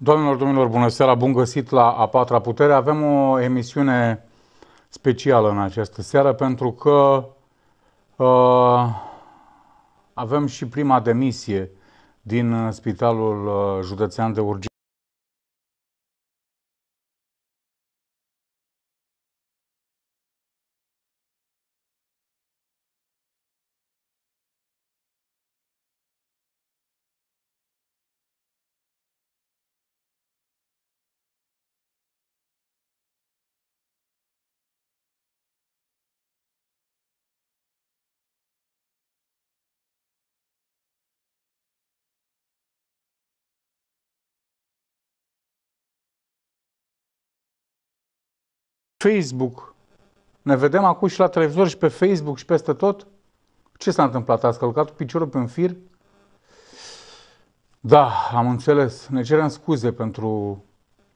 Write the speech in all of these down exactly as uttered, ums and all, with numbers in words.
Doamnelor, domnilor, bună seara, bun găsit la A Patra Putere. Avem o emisiune specială în această seară pentru că uh, avem și prima demisie din Spitalul uh, Județean de Urgență. Facebook. Ne vedem acum și la televizor și pe Facebook și peste tot. Ce s-a întâmplat? Ați călcat piciorul pe un fir? Da, am înțeles. Ne cerem scuze pentru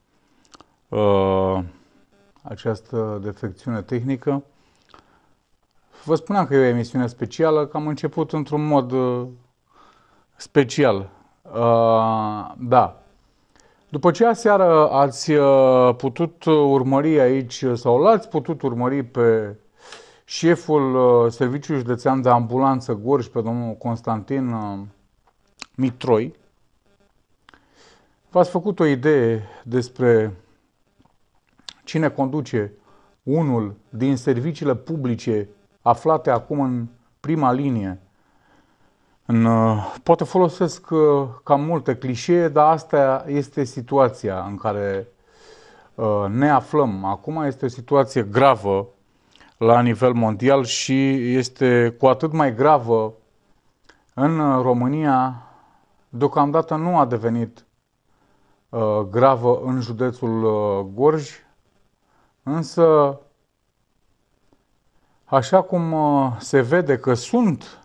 uh, această defecțiune tehnică. Vă spuneam că e o emisiune specială, că am început într-un mod uh, special. Uh, da. După ce aseară ați uh, putut urmări aici, sau l-ați putut urmări pe șeful uh, Serviciului Județean de Ambulanță Gorj, pe domnul Constantin uh, Mitroi, v-ați făcut o idee despre cine conduce unul din serviciile publice aflate acum în prima linie. În, poate folosesc cam multe clișee, dar asta este situația în care uh, ne aflăm. Acum este o situație gravă la nivel mondial și este cu atât mai gravă în România. Deocamdată nu a devenit uh, gravă în județul uh, Gorj, însă așa cum uh, se vede că sunt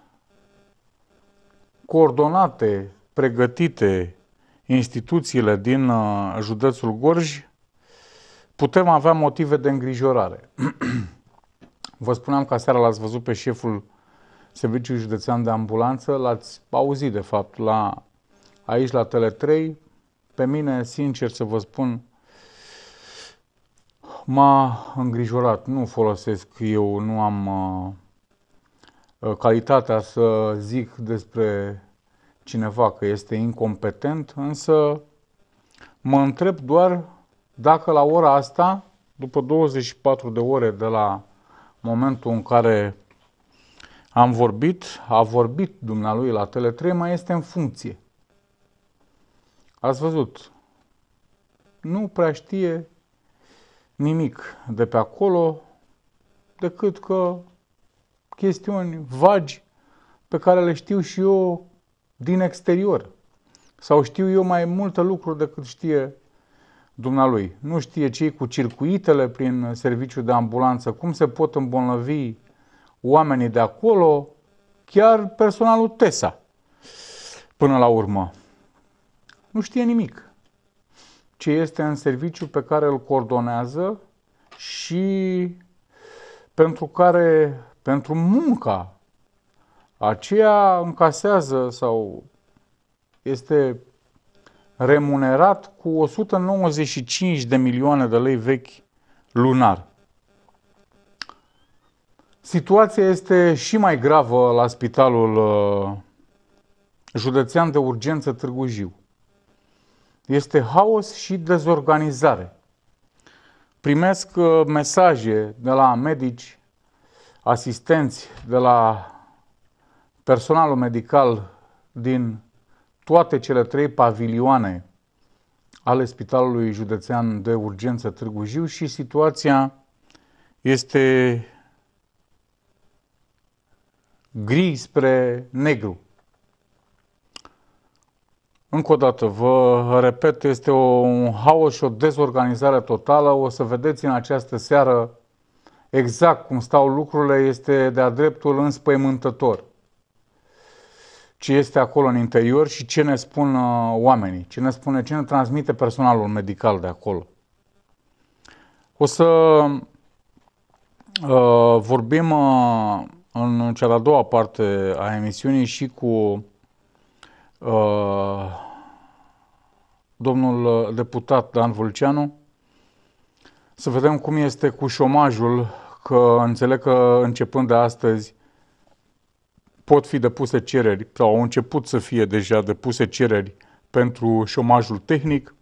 coordonate, pregătite instituțiile din uh, județul Gorj, putem avea motive de îngrijorare. Vă spuneam că aseară l-ați văzut pe șeful Serviciului Județean de Ambulanță, l-ați auzit de fapt la, aici la Tele trei. Pe mine, sincer să vă spun, m-a îngrijorat. Nu folosesc eu, nu am uh, calitatea să zic despre cineva că este incompetent, însă mă întreb doar dacă la ora asta, după douăzeci și patru de ore de la momentul în care am vorbit, a vorbit dumnealui la Tele trei, mai este în funcție. Ați văzut, nu prea știe nimic de pe acolo, decât că chestiuni vagi pe care le știu și eu din exterior. Sau știu eu mai multe lucruri decât știe dumnealui. Nu știe cei cu circuitele prin serviciul de ambulanță, cum se pot îmbolnăvi oamenii de acolo, chiar personalul TESA, până la urmă. Nu știe nimic. Ce este în serviciu pe care îl coordonează și pentru care, pentru munca aceea încasează sau este remunerat cu o sută nouăzeci și cinci de milioane de lei vechi lunar. Situația este și mai gravă la Spitalul uh, Județean de Urgență Târgu Jiu. Este haos și dezorganizare. Primesc uh, mesaje de la medici, asistenți, de la personalul medical din toate cele trei pavilioane ale Spitalului Județean de Urgență Târgu Jiu și situația este gri spre negru. Încă o dată, vă repet, este o, un haos și o dezorganizare totală. O să vedeți în această seară exact cum stau lucrurile, este de-a dreptul înspăimântător ce este acolo în interior și ce ne spun uh, oamenii, ce ne spune, ce ne transmite personalul medical de acolo. O să uh, vorbim uh, în cea de-a doua parte a emisiunii și cu uh, domnul deputat Dan Vâlceanu, să vedem cum este cu șomajul, că înțeleg că începând de astăzi pot fi depuse cereri, sau au început să fie deja depuse cereri pentru șomajul tehnic.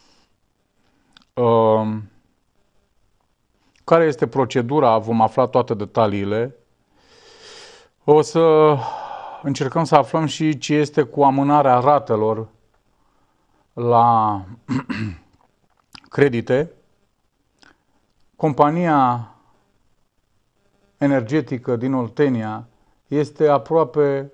Care este procedura? Vom afla toate detaliile. O să încercăm să aflăm și ce este cu amânarea ratelor la credite. Compania energetică din Oltenia este aproape,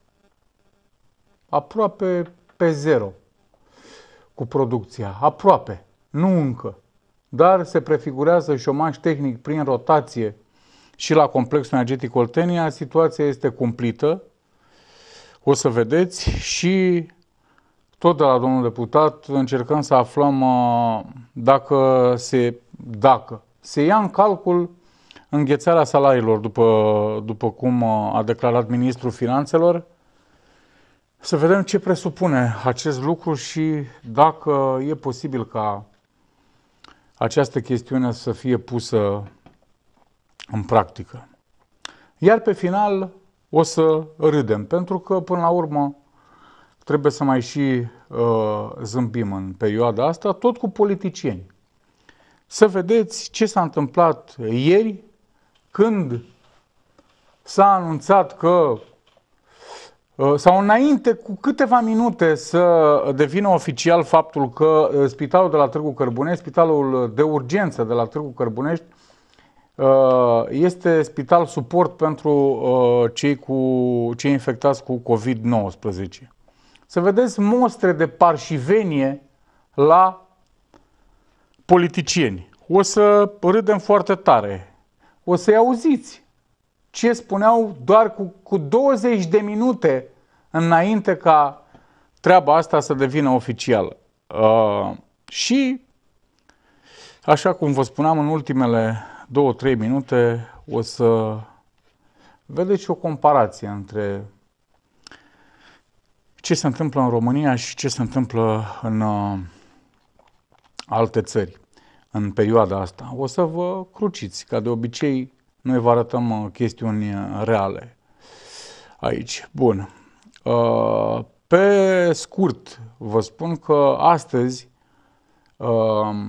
aproape pe zero cu producția. Aproape, nu încă. Dar se prefigurează șomaj tehnic prin rotație și la complexul energetic Oltenia. Situația este cumplită. O să vedeți și tot de la domnul deputat încercăm să aflăm uh, dacă se, dacă se ia în calcul înghețarea salariilor, după, după cum uh, a declarat ministrul finanțelor. Să vedem ce presupune acest lucru și dacă e posibil ca această chestiune să fie pusă în practică. Iar pe final o să râdem, pentru că până la urmă trebuie să mai și uh, zâmbim în perioada asta, tot cu politicieni. Să vedeți ce s-a întâmplat ieri, când s-a anunțat că, uh, sau înainte cu câteva minute să devină oficial faptul că uh, spitalul de la Târgu Cărbunești, spitalul de urgență de la Târgu Cărbunești, uh, este spital suport pentru uh, cei, cu, cei infectați cu covid nouăsprezece. Să vedeți mostre de parșivenie la politicieni. O să râdem foarte tare. O să-i auziți ce spuneau doar cu, cu douăzeci de minute înainte ca treaba asta să devină oficială. Uh, și, așa cum vă spuneam, în ultimele două trei minute o să vedeți o comparație între ce se întâmplă în România și ce se întâmplă în uh, alte țări în perioada asta. O să vă cruciți, ca de obicei, noi vă arătăm uh, chestiuni reale aici. Bun. Uh, pe scurt, vă spun că astăzi uh,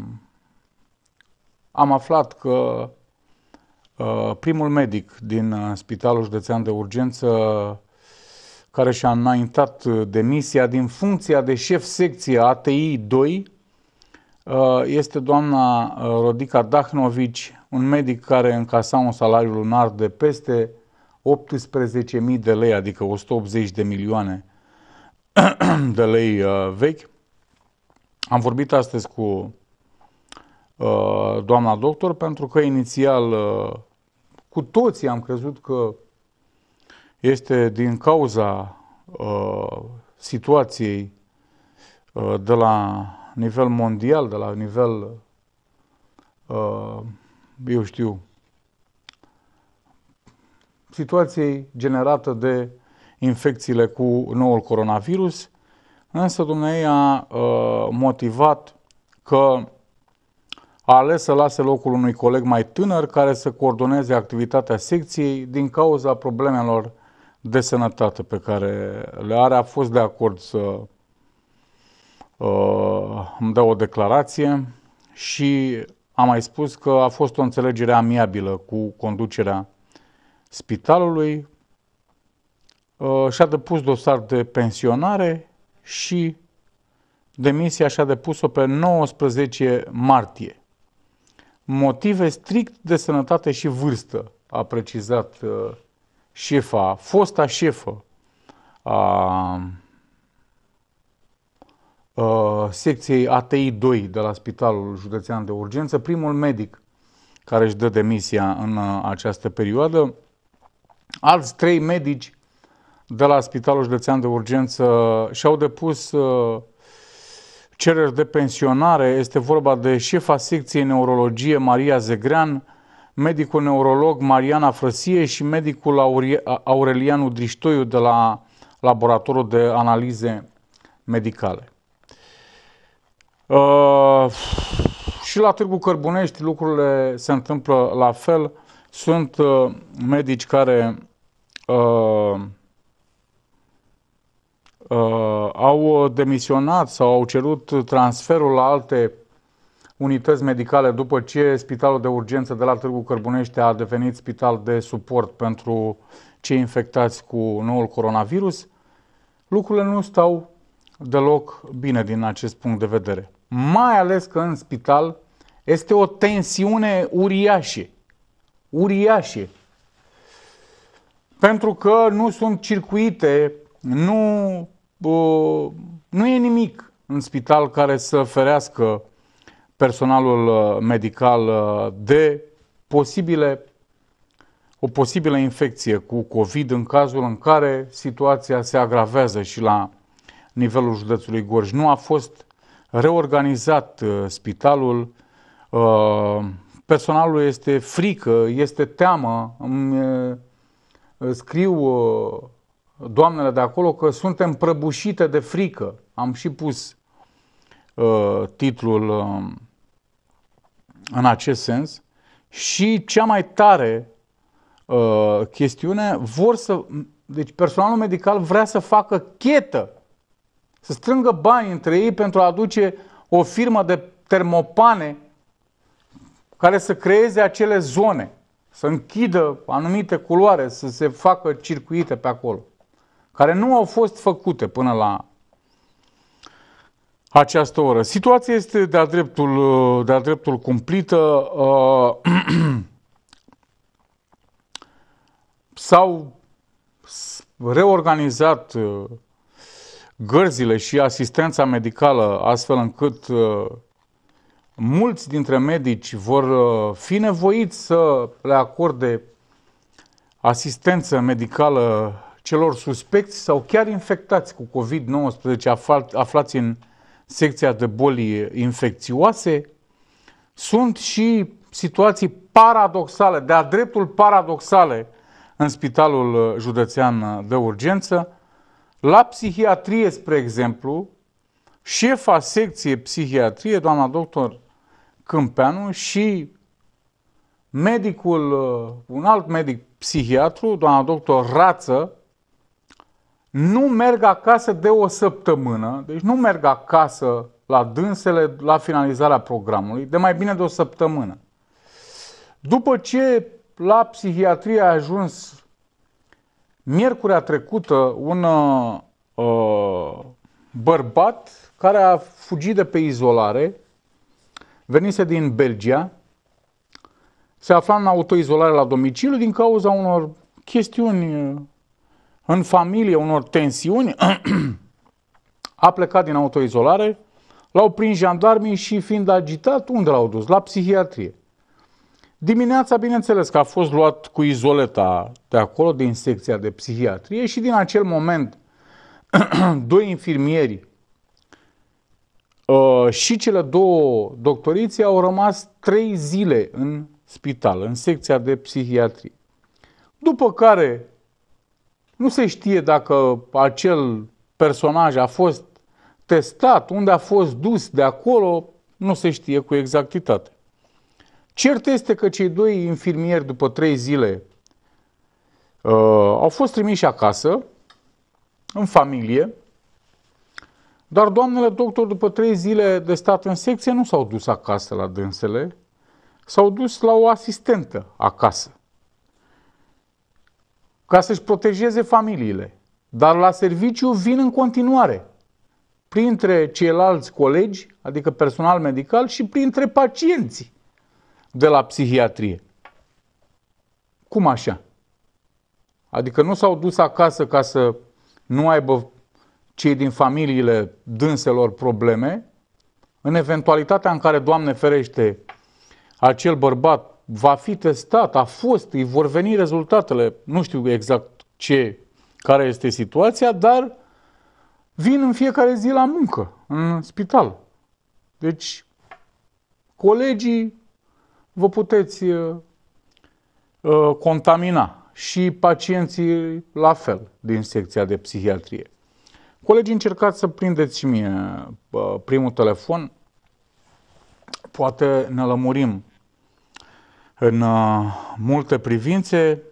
am aflat că uh, primul medic din uh, Spitalul Județean de Urgență, care și-a înaintat demisia din funcția de șef secție A T I doi, este doamna Rodica Dahnovici, un medic care încasa un salariu lunar de peste optsprezece mii de lei, adică o sută optzeci de milioane de lei vechi. Am vorbit astăzi cu doamna doctor, pentru că inițial cu toții am crezut că este din cauza uh, situației uh, de la nivel mondial, de la nivel, uh, eu știu, situației generată de infecțiile cu noul coronavirus, însă dumneavoastră a uh, motivat că a ales să lase locul unui coleg mai tânăr care să coordoneze activitatea secției din cauza problemelor de sănătate pe care le are. A fost de acord să uh, îmi dea o declarație și am mai spus că a fost o înțelegere amiabilă cu conducerea spitalului. Uh, și-a depus dosar de pensionare și demisia și-a depus-o pe nouăsprezece martie. Motive strict de sănătate și vârstă, a precizat uh, șefa, fosta șefă a, a secției A T I doi de la Spitalul Județean de Urgență, primul medic care își dă demisia în această perioadă. Alți trei medici de la Spitalul Județean de Urgență și-au depus uh, cereri de pensionare. Este vorba de șefa secției neurologie Maria Zegrean, medicul neurolog Mariana Frăsie și medicul Aurelianu Driștoiu de la Laboratorul de Analize Medicale. Uh, și la Târgu Cărbunești lucrurile se întâmplă la fel. Sunt uh, medici care uh, uh, au demisionat sau au cerut transferul la alte unități medicale după ce spitalul de urgență de la Târgu Cărbunești a devenit spital de suport pentru cei infectați cu noul coronavirus. Lucrurile nu stau deloc bine din acest punct de vedere. Mai ales că în spital este o tensiune uriașă. Uriașă. Pentru că nu sunt circuite, nu, uh, nu e nimic în spital care să ferească personalul medical de posibile, o posibilă infecție cu COVID în cazul în care situația se agravează și la nivelul județului Gorj. Nu a fost reorganizat spitalul, personalul este frică, este teamă. Îmi scriu doamnele de acolo că suntem prăbușite de frică. Am și pus titlul în acest sens. Și cea mai tare uh, chestiune, vor să, deci personalul medical vrea să facă chetă, să strângă bani între ei pentru a aduce o firmă de termopane care să creeze acele zone, să închidă anumite culoare, să se facă circuite pe acolo, care nu au fost făcute până la această oră. Situația este de-a dreptul, de-a dreptul cumplită. S-au reorganizat gărzile și asistența medicală astfel încât mulți dintre medici vor fi nevoiți să le acorde asistență medicală celor suspecți sau chiar infectați cu COVID nouăsprezece aflați în secția de boli infecțioase. Sunt și situații paradoxale, de-a dreptul paradoxale în Spitalul Județean de Urgență. La psihiatrie, spre exemplu, șefa secției psihiatrie, doamna doctor Câmpeanu, și medicul, un alt medic psihiatru, doamna doctor Rață, nu merg acasă de o săptămână, deci nu merg acasă la dânsele la finalizarea programului, de mai bine de o săptămână. După ce la psihiatrie a ajuns miercurea trecută un uh, bărbat care a fugit de pe izolare, venise din Belgia, se afla în autoizolare la domiciliu din cauza unor chestiuni în familie, unor tensiuni, a plecat din autoizolare, l-au prins jandarmii și fiind agitat, unde l-au dus? La psihiatrie. Dimineața, bineînțeles că a fost luat cu izoleta de acolo, din secția de psihiatrie, și din acel moment doi infirmieri uh, și cele două doctorițe au rămas trei zile în spital, în secția de psihiatrie. După care nu se știe dacă acel personaj a fost testat, unde a fost dus de acolo, nu se știe cu exactitate. Cert este că cei doi infirmieri, după trei zile, uh, au fost trimiși acasă, în familie, dar doamnele doctor, după trei zile de stat în secție, nu s-au dus acasă la dânsele, s-au dus la o asistentă acasă, ca să-și protejeze familiile. Dar la serviciu vin în continuare, printre ceilalți colegi, adică personal medical, și printre pacienții de la psihiatrie. Cum așa? Adică nu s-au dus acasă ca să nu aibă cei din familiile dânselor probleme, în eventualitatea în care, Doamne ferește, acel bărbat va fi testat, a fost, îi vor veni rezultatele, nu știu exact ce, care este situația, dar vin în fiecare zi la muncă, în spital. Deci, colegii, vă puteți uh, uh, contamina și pacienții la fel din secția de psihiatrie. Colegii, încercați să prindeți și mie uh, primul telefon poate ne lămurim în uh, multe privințe,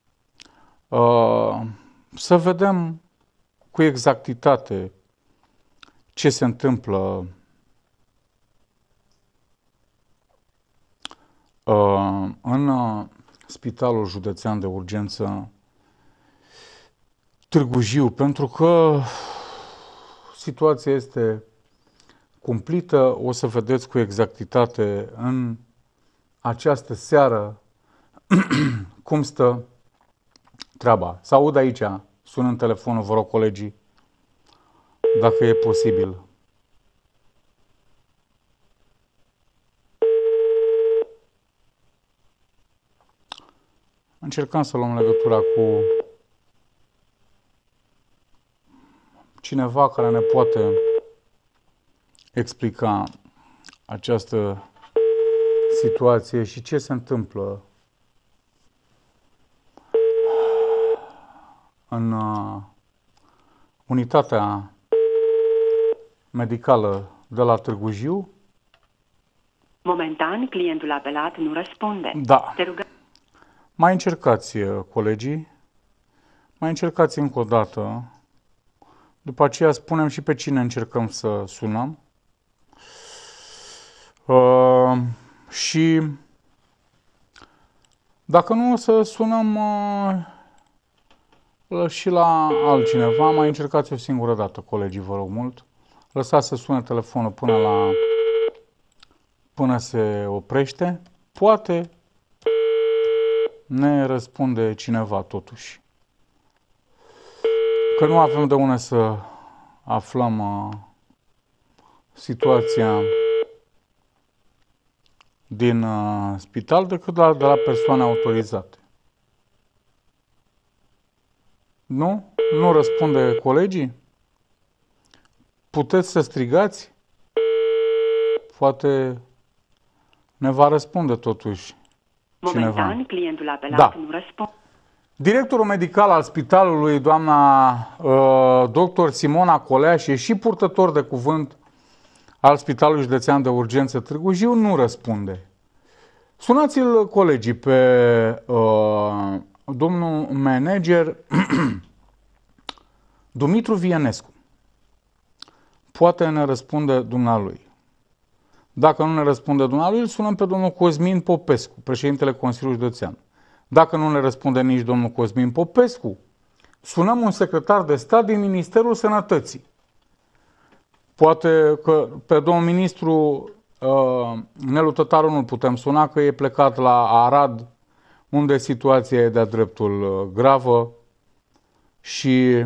uh, să vedem cu exactitate ce se întâmplă uh, în uh, Spitalul Județean de Urgență Târgu Jiu, pentru că situația este cumplită. O să vedeți cu exactitate în această seară cum stă treaba. Să aud aici, sună în telefonul, vă rog, colegii, dacă e posibil. Încercăm să luăm legătura cu cineva care ne poate explica această situație și ce se întâmplă în uh, unitatea medicală de la Târgu Jiu. Momentan, clientul apelat nu răspunde. Da. Te rugăm. Mai încercați, colegii, mai încercați încă o dată. După aceea spunem și pe cine încercăm să sunăm. Uh, și dacă nu, o să sunăm uh, și la altcineva. Mai încercați o singură dată, colegii, vă rog mult. Lăsați să sune telefonul până la până se oprește. Poate ne răspunde cineva totuși. Că nu avem de unde să aflăm uh, situația din uh, spital decât la, de la persoane autorizate. Nu? Nu răspunde colegii? Puteți să strigați? Poate ne va răspunde totuși cineva. Momentan, clientul apelat Da. nu răspunde. Directorul medical al spitalului, doamna uh, doctor Simona Coleașe, și purtător de cuvânt al Spitalului Județean de Urgență Târgu Jiu, nu răspunde. Sunați-l, colegii, pe uh, domnul manager Dumitru Vienescu. Poate ne răspunde dumnealui. Dacă nu ne răspunde dumnealui, îl sunăm pe domnul Cosmin Popescu, președintele Consiliului Județean. Dacă nu ne răspunde nici domnul Cosmin Popescu, sunăm un secretar de stat din Ministerul Sănătății. Poate că pe domnul ministru uh, Nelu Tătaru nu-l putem suna, că e plecat la Arad, unde situația e de-a dreptul uh, gravă și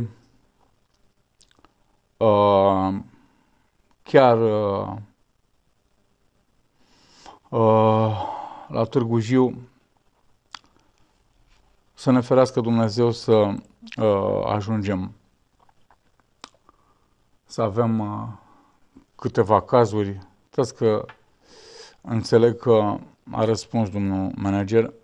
uh, chiar uh, uh, la Târgu Jiu, să ne ferească Dumnezeu să uh, ajungem să avem uh, câteva cazuri. Uitați că înțeleg că a răspuns domnul manager.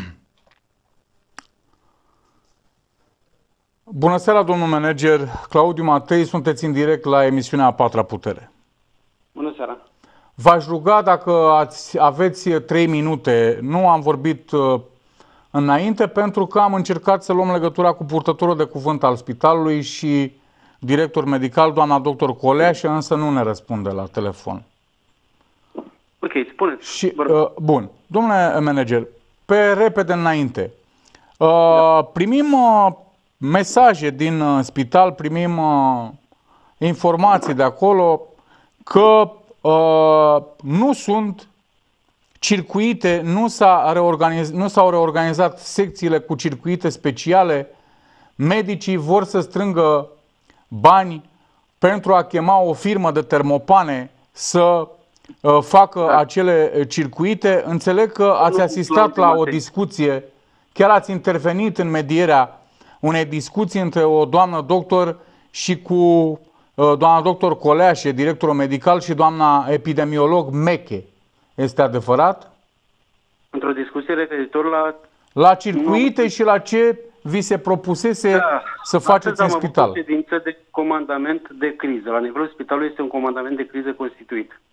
Bună seara, domnul manager. Claudiu Matei, sunteți în direct la emisiunea A Patra Putere. Bună seara. V-aș ruga dacă ați, aveți trei minute. Nu am vorbit uh, înainte pentru că am încercat să luăm legătura cu purtătorul de cuvânt al spitalului și director medical, doamna doctor Coleașe, însă nu ne răspunde la telefon. Ok, spuneți. Și, uh, bun. Domnule manager, pe repede înainte. Uh, da. Primim uh, mesaje din uh, spital, primim uh, informații de acolo că uh, nu sunt circuite, nu, s-a reorganiz, nu s-au reorganizat secțiile cu circuite speciale. Medicii vor să strângă bani pentru a chema o firmă de termopane să uh, facă da. acele circuite. Înțeleg că ați asistat la o discuție, chiar ați intervenit în medierea unei discuții între o doamnă doctor și cu uh, doamna doctor Coleașe, directorul medical, și doamna epidemiolog Meche. Este adevărat? Într-o discuție referitor la... La circuite nu... și la ce vi se propusese da. să faceți în spital. Am avut o ședință de comandament de criză. La nivelul spitalului este un comandament de criză constituit.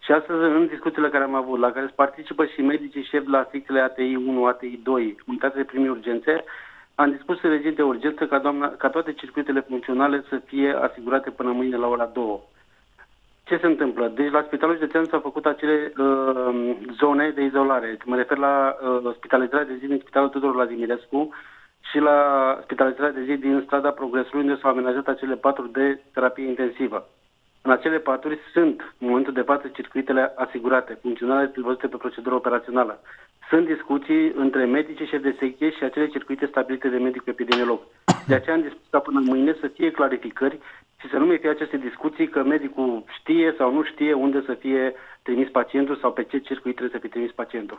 Și astăzi, în discuțiile care am avut, la care participă și medicii șefi la secțiile A T I unu, A T I doi, unitate de primii urgențe, am dispus în regim de urgență ca, doamna, ca toate circuitele funcționale să fie asigurate până mâine la ora două. Ce se întâmplă? Deci la Spitalul Județean s-au făcut acele uh, zone de izolare. Mă refer la uh, spitalizarea de zi din Spitalul Tudor Vladimirescu și la spitalizarea de zi din strada Progresului, unde s-au amenajat acele paturi de terapie intensivă. În acele paturi sunt, în momentul de față, circuitele asigurate, funcționale prevăzute pe procedură operațională. Sunt discuții între medicii șefi de secție și acele circuite stabilite de medicul epidemiolog. De aceea am dispus ca până mâine să fie clarificări și să nu mai fie aceste discuții că medicul știe sau nu știe unde să fie trimis pacientul sau pe ce circuit trebuie să fie trimis pacientul.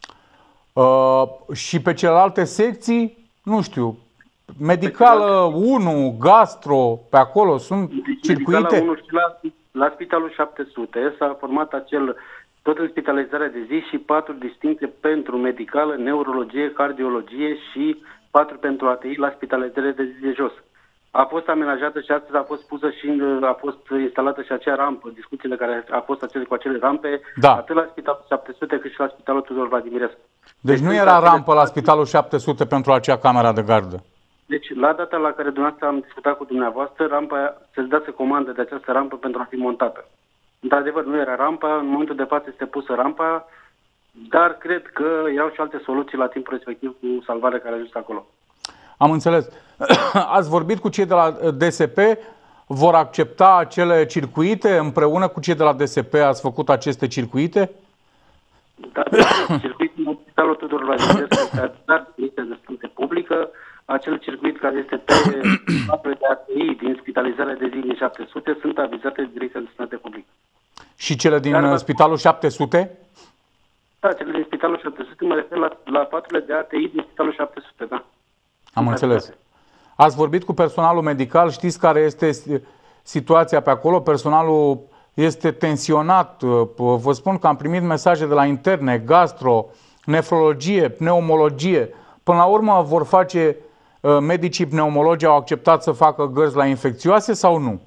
Uh, și pe celelalte secții, nu știu, medicală unu, gastro, pe acolo sunt deci, circuite? Medicala unu și la, la Spitalul șapte sute s-a format acel, tot în spitalizarea de zi și patru distincte pentru medicală, neurologie, cardiologie și patru pentru A T I la spitalizare de zi de jos. A fost amenajată și astăzi a fost pusă și a fost instalată și acea rampă, discuțiile care a fost acele, cu acele rampe, da. Atât la Spitalul șapte sute cât și la Spitalul Tudor Vladimirescu. Deci, deci nu era rampă la Spitalul șapte sute pentru acea camera de gardă? Deci la data la care dumneavoastră am discutat cu dumneavoastră, rampa, se-ți dase comandă de această rampă pentru a fi montată. Într-adevăr, nu era rampa, în momentul de față este pusă rampa, dar cred că erau și alte soluții la timpul respectiv cu salvarea care a ajuns acolo. Am înțeles. Ați vorbit cu cei de la D S P, vor accepta acele circuite împreună cu cei de la D S P? Ați făcut aceste circuite? Da, circuitul în Spitalul Tudor Vladimirescu este dat este de sănătate publică, acel circuit care este pe patru de A T I din spitalizarea de zi din șapte sute sunt avizate de Direcția de Sănătate Publică. Și cele din Dar, Spitalul șapte sute? Da, cele din Spitalul șapte sute, mă refer la, la paturile de A T I din Spitalul șapte sute, da. Am înțeles. Ați vorbit cu personalul medical, știți care este situația pe acolo? Personalul este tensionat. Vă spun că am primit mesaje de la interne, gastro, nefrologie, pneumologie. Până la urmă vor face, medicii pneumologi au acceptat să facă gărzi la infecțioase sau nu?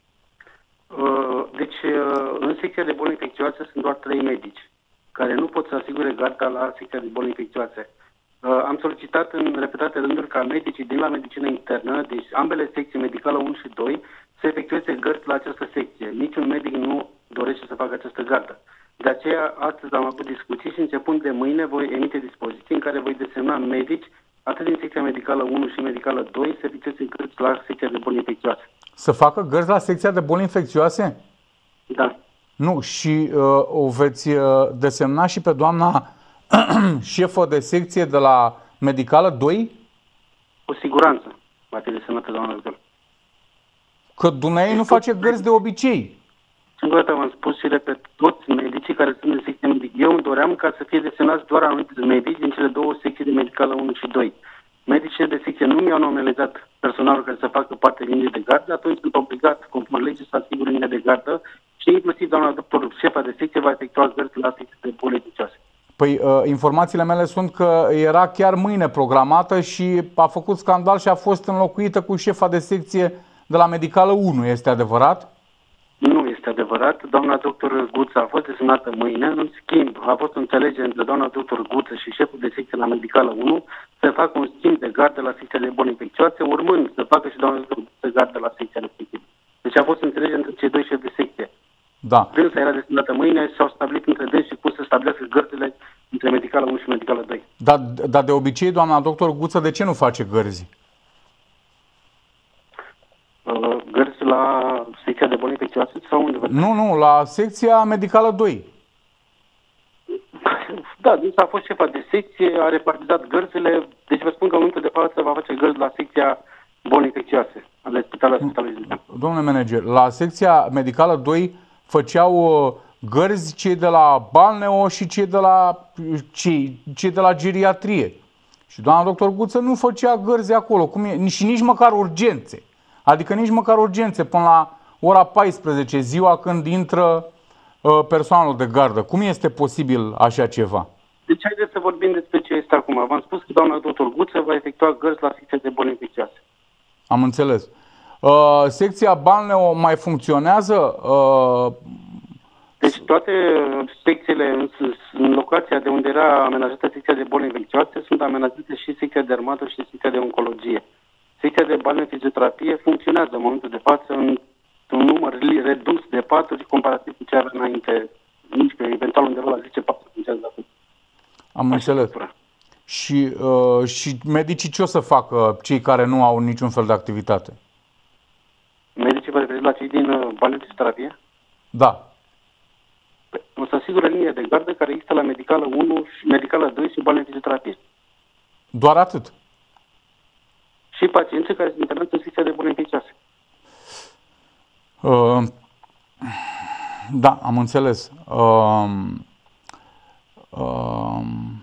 Deci, în secția de boli infecțioase sunt doar trei medici care nu pot să asigure garda la secția de boli infecțioase. Am solicitat în repetate rânduri ca medicii din la medicină internă, deci ambele secții, medicală unu și doi, să efectueze gărzi la această secție. Niciun medic nu dorește să facă această gardă. De aceea, astăzi am avut discuții și începând de mâine voi emite dispoziții în care voi desemna medici, atât din secția medicală unu și medicală doi, să efectueze gărzi la secția de boli infecțioase. Să facă gărzi la secția de boli infecțioase? Da. Nu, și uh, o veți uh, desemna și pe doamna șefă de secție de la medicală doi? Cu siguranță va fi desemnată doamna doctor. Că dumneavoastră nu face gărzi de obicei. Singura dată v-am spus și repet, toți medicii care sunt în secție medică. Eu îmi doream ca să fie desemnați doar anumite medici din cele două secții de medicală unu și doi. Medicii de secție nu mi-au nominalizat personalul care să facă parte din linie de gardă, atunci sunt obligat, conform legii, să asigur linia de gardă și inclusiv doamna doctor, șefa de secție, va efectua gărzi la secție de boli infecțioase. Păi, uh, informațiile mele sunt că era chiar mâine programată și a făcut scandal și a fost înlocuită cu șefa de secție de la medicală unu. Este adevărat? Nu este adevărat. Doamna doctor Guță a fost desemnată mâine. În schimb, a fost o înțelegere între doamna doctor Guță și șeful de secție la medicală unu să facă un schimb de gardă la secția de boli infecțioase, urmând să facă și doamna doctor Guță gardă la secția respectivă. Deci a fost o înțelegere între cei doi șefi de secție. Da. Dânsa era desemnată mâine și s-au stabilit între dânsi și pus să stabilească gărzile între medicală unu și medicală doi. Dar da, de obicei, doamna doctor Guță, de ce nu face gărzi? Uh, gărzi la secția de boli infecțioase sau unde? Nu, nu, la secția medicală doi. Da, dânsa a fost șefa de secție, a repartizat gărzile, deci vă spun că în momentul de față va face gărzi la secția boli infecțioase ale spitalului spitalului. Domnule manager, la secția medicală doi făceau uh, gărzi cei de la balneo și cei de la, cei, cei de la geriatrie. Și doamna doctor Guță nu făcea gărzi acolo, cum e, și nici măcar urgențe. Adică nici măcar urgențe până la ora paisprezece, ziua când intră uh, personalul de gardă. Cum este posibil așa ceva? Deci haideți să vorbim despre ce este acum. V-am spus că doamna doctor Guță va efectua gărzi la secția de boli infecțioase. Am înțeles. Uh, secția balneo mai funcționează? Uh, deci Deci toate secțiile în, în locația de unde era amenajată secția de boli infecțioase sunt amenajate și secția de dermato și secția de oncologie. Secția de balneofizioterapie funcționează în momentul de față în un număr redus de paturi comparativ cu ce avea înainte. Nici că eventual undeva la zece paturi funcționează acum. Am înțeles. Și, uh, și medicii ce o să facă cei care nu au niciun fel de activitate? Medicii vă referiți la cei din uh, balneofizioterapie? Da. O să asigură linia de gardă care există la medicală unu și medicală doi și balneofizioterapie. Doar atât? Și pacienții care sunt internați în secția de boli infecțioase. Uh, da, am înțeles. Uh, uh,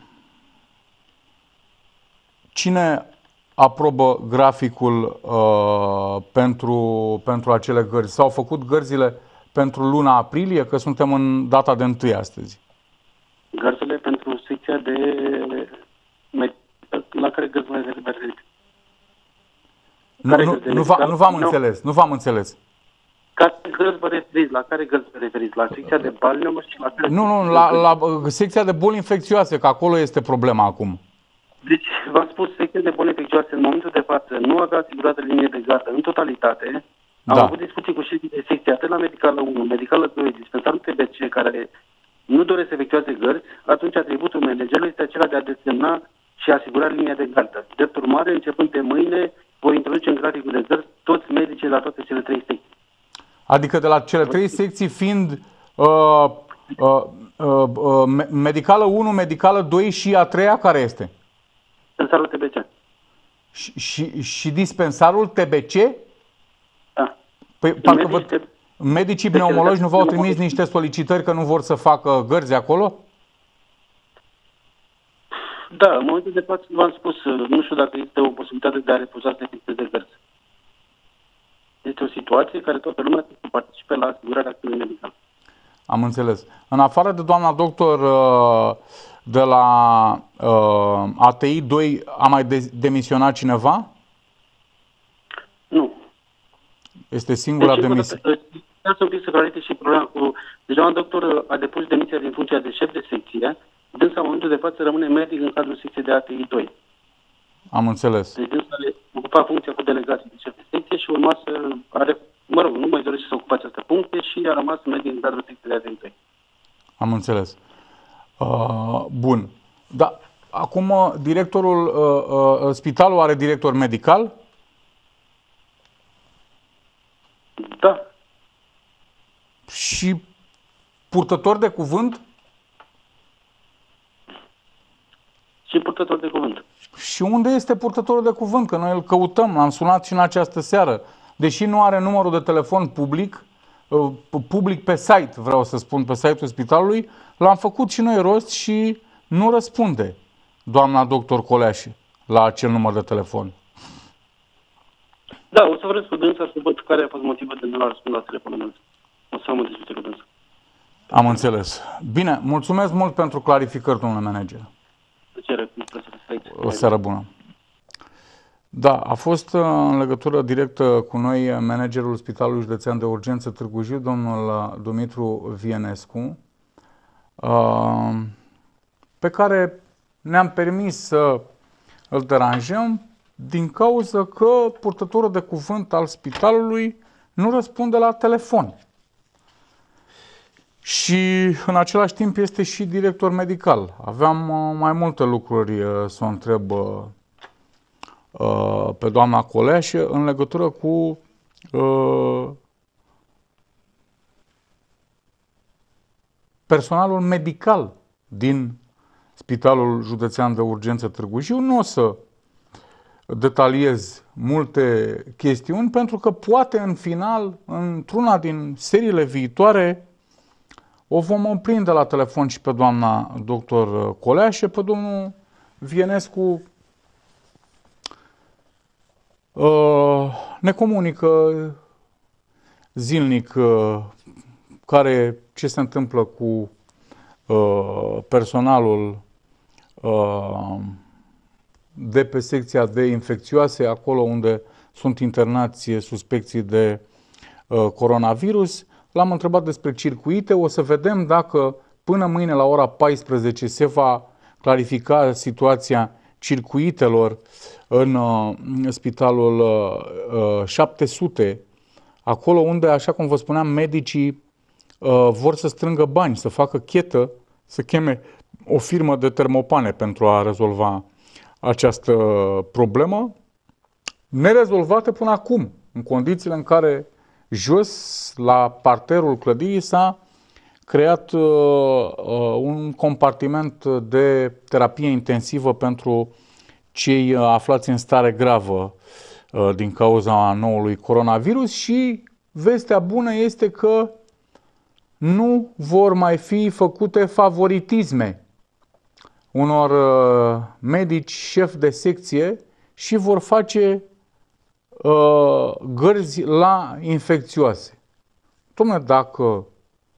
cine aprobă graficul uh, pentru, pentru acele gărzi? S-au făcut gărzile pentru luna aprilie, că suntem în data de întâi astăzi? Gărzile pentru secția de... La care gărzi vă referiți? Nu, nu, nu, v- nu v-am înțeles, nu v-am înțeles. Care gărzi vă referiți? La care gărzi vă referiți? La secția de balneum și la care... Nu, nu, la, la secția de boli infecțioase, că acolo este problema acum. Deci, v-am spus, secția de boli infecțioase în momentul de față nu avea asigurată linie de gardă în totalitate. Am Da. avut discuții cu șefii de secție, atât la medicală unu, medicală doi, dispensarul T B C, care nu doresc să efectueze gărzi, atunci atributul managerului este acela de a desemna și asigura linia de gardă. De urmare, începând de mâine, voi introduce în graficul de gărzi toți medicii la toate cele trei secții. Adică de la cele trei secții fiind uh, uh, uh, uh, medicală unu, medicală doi și a treia, care este? Dispensarul T B C. Și, și, și dispensarul T B C? Da. Păi, parcă Medici vă, de- medicii de pneumologi nu v-au trimis pneumologi. niște solicitări că nu vor să facă gărzi acolo? Da, în momentul de față v-am spus, nu știu dacă este o posibilitate de a refuza să efectueze gărzi. Este o situație în care toată lumea trebuie să participe la asigurarea actului medical. Am înțeles. În afară de doamna doctor uh, de la uh, A T I doi, a mai de- demisionat cineva? Nu. Este singura Deci, demisie. Dați un pic să clarific și problema cu... Deci, doamna doctor a depus demisia din funcția de șef de secție, dânsa în momentul de față rămâne medic în cadrul secției de A T I doi. Am înțeles. Deci, dânsa le ocupa funcția cu delegații de șef de secție și urma să... Are, mă rog, nu mai dorește să ocupe această funcție și a rămas medic în cadrul secției de A T I doi. Am înțeles. Uh, bun. Da. Acum, uh, directorul, uh, uh, spitalul are director medical? Da. Și purtător de cuvânt? Și purtător de cuvânt. Și unde este purtătorul de cuvânt? Că noi îl căutăm, l-am sunat și în această seară. Deși nu are numărul de telefon public, uh, public pe site, vreau să spun, pe site-ul spitalului, l-am făcut și noi rost și nu răspunde doamna doctor Coleașe la acel număr de telefon. Da, o să vreau cu dânsa să văd care a fost motivul de nu a răspuns la telefonul meu. O să am o discuție cu dânsa. Am înțeles. Bine, mulțumesc mult pentru clarificări, domnule manager. Plăcere, plăcere să aici. O seară bună. Da, a fost uh, în legătură directă cu noi managerul Spitalului Județean de Urgență Târgu Jiu, domnul uh, Dumitru Vienescu, uh, pe care ne-am permis să îl deranjăm din cauza că purtătorul de cuvânt al spitalului nu răspunde la telefon. Și în același timp este și director medical. Aveam uh, mai multe lucruri uh, să o întreb uh, uh, pe doamna Coleașe în legătură cu uh, personalul medical din Spitalul Județean de Urgență Târgu Jiu. Nu o să detaliez multe chestiuni pentru că poate în final, într-una din seriile viitoare, o vom prinde la telefon și pe doamna doctor Coleașe, pe domnul Vienescu uh, ne comunică zilnic uh, care, ce se întâmplă cu uh, personalul uh, de pe secția de infecțioase, acolo unde sunt internați suspecții de uh, coronavirus. l-am întrebat despre circuite, o să vedem dacă până mâine la ora paisprezece se va clarifica situația circuitelor în uh, spitalul uh, șapte sute, acolo unde, așa cum vă spuneam, medicii uh, vor să strângă bani, să facă chetă, să cheme o firmă de termopane pentru a rezolva această problemă, nerezolvată până acum, în condițiile în care jos, la parterul clădirii, s-a creat uh, uh, un compartiment de terapie intensivă pentru cei uh, aflați în stare gravă uh, din cauza noului coronavirus și vestea bună este că nu vor mai fi făcute favoritisme unor uh, medici șefi de secție și vor face uh, gărzi la infecțioase. Dom'le, dacă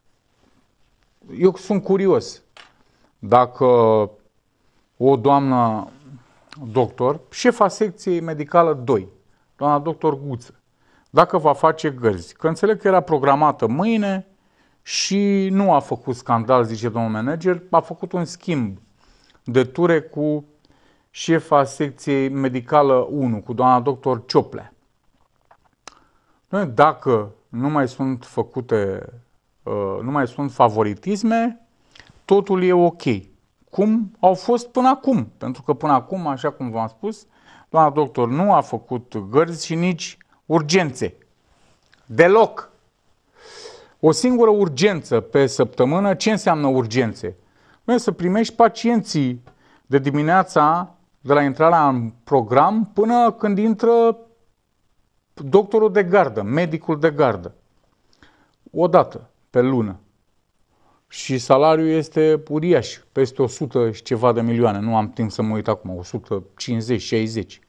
eu sunt curios, dacă o doamnă doctor, șefa secției medicală doi, doamna doctor Guță, dacă va face gărzi, că înțeleg că era programată mâine și nu a făcut scandal, zice domnul manager, a făcut un schimb de ture cu șefa secției medicală unu, cu doamna doctor Cioplea. Dacă nu mai sunt făcute, nu mai sunt favoritisme, totul e ok. Cum au fost până acum. Pentru că până acum, așa cum v-am spus, doamna doctor nu a făcut gărzi și nici urgențe. Deloc. O singură urgență pe săptămână. Ce înseamnă urgențe? Noi să primești pacienții de dimineața, de la intrarea în program, până când intră doctorul de gardă, medicul de gardă. O dată pe lună. Și salariul este uriaș, peste o sută și ceva de milioane. Nu am timp să mă uit acum, o sută cincizeci șaizeci.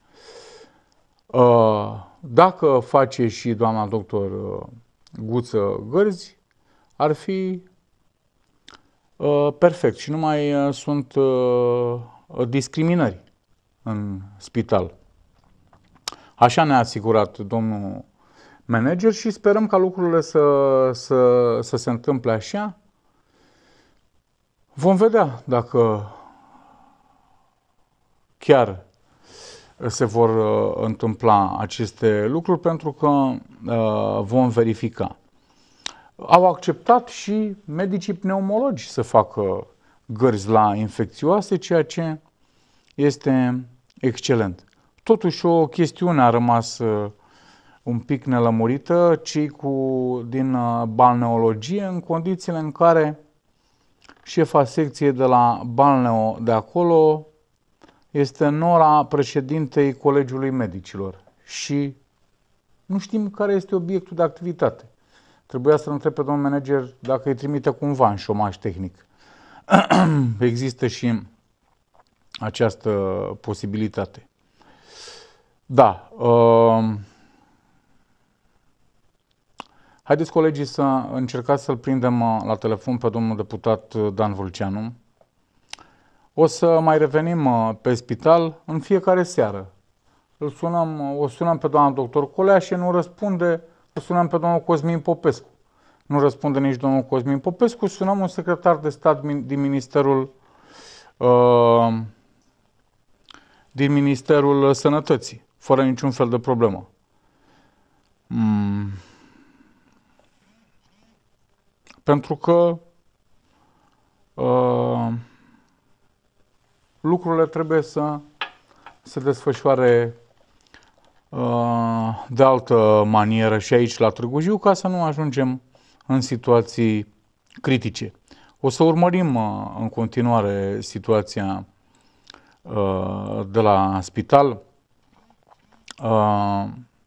Dacă face și doamna doctor Guță gărzi, ar fi perfect și nu mai sunt discriminări în spital. Așa ne-a asigurat domnul manager și sperăm ca lucrurile să, să, să se întâmple așa. Vom vedea dacă chiar se vor uh, întâmpla aceste lucruri, pentru că uh, vom verifica. Au acceptat și medicii pneumologi să facă gărzi la infecțioase, ceea ce este excelent. Totuși, o chestiune a rămas uh, un pic nelămurită, cei cu, din uh, balneologie, în condițiile în care șefa secției de la balneo de acolo este nora președintei Colegiului Medicilor și nu știm care este obiectul de activitate. Trebuia să-l întreb pe domnul manager dacă îi trimite cumva în șomaj tehnic. Există și această posibilitate. Da. Uh, haideți, colegii, să încercați să-l prindem la telefon pe domnul deputat Dan Vâlceanu. O să mai revenim pe spital în fiecare seară. Îl sunăm, o sunăm pe doamna doctor Colea și nu răspunde, o sunăm pe domnul Cosmin Popescu. Nu răspunde nici domnul Cosmin Popescu, sunăm un secretar de stat din Ministerul, uh, din Ministerul Sănătății, fără niciun fel de problemă. Mm. Pentru că uh, lucrurile trebuie să se desfășoare uh, de altă manieră și aici la Târgu Jiu, ca să nu ajungem în situații critice. O să urmărim uh, în continuare situația uh, de la spital. Uh,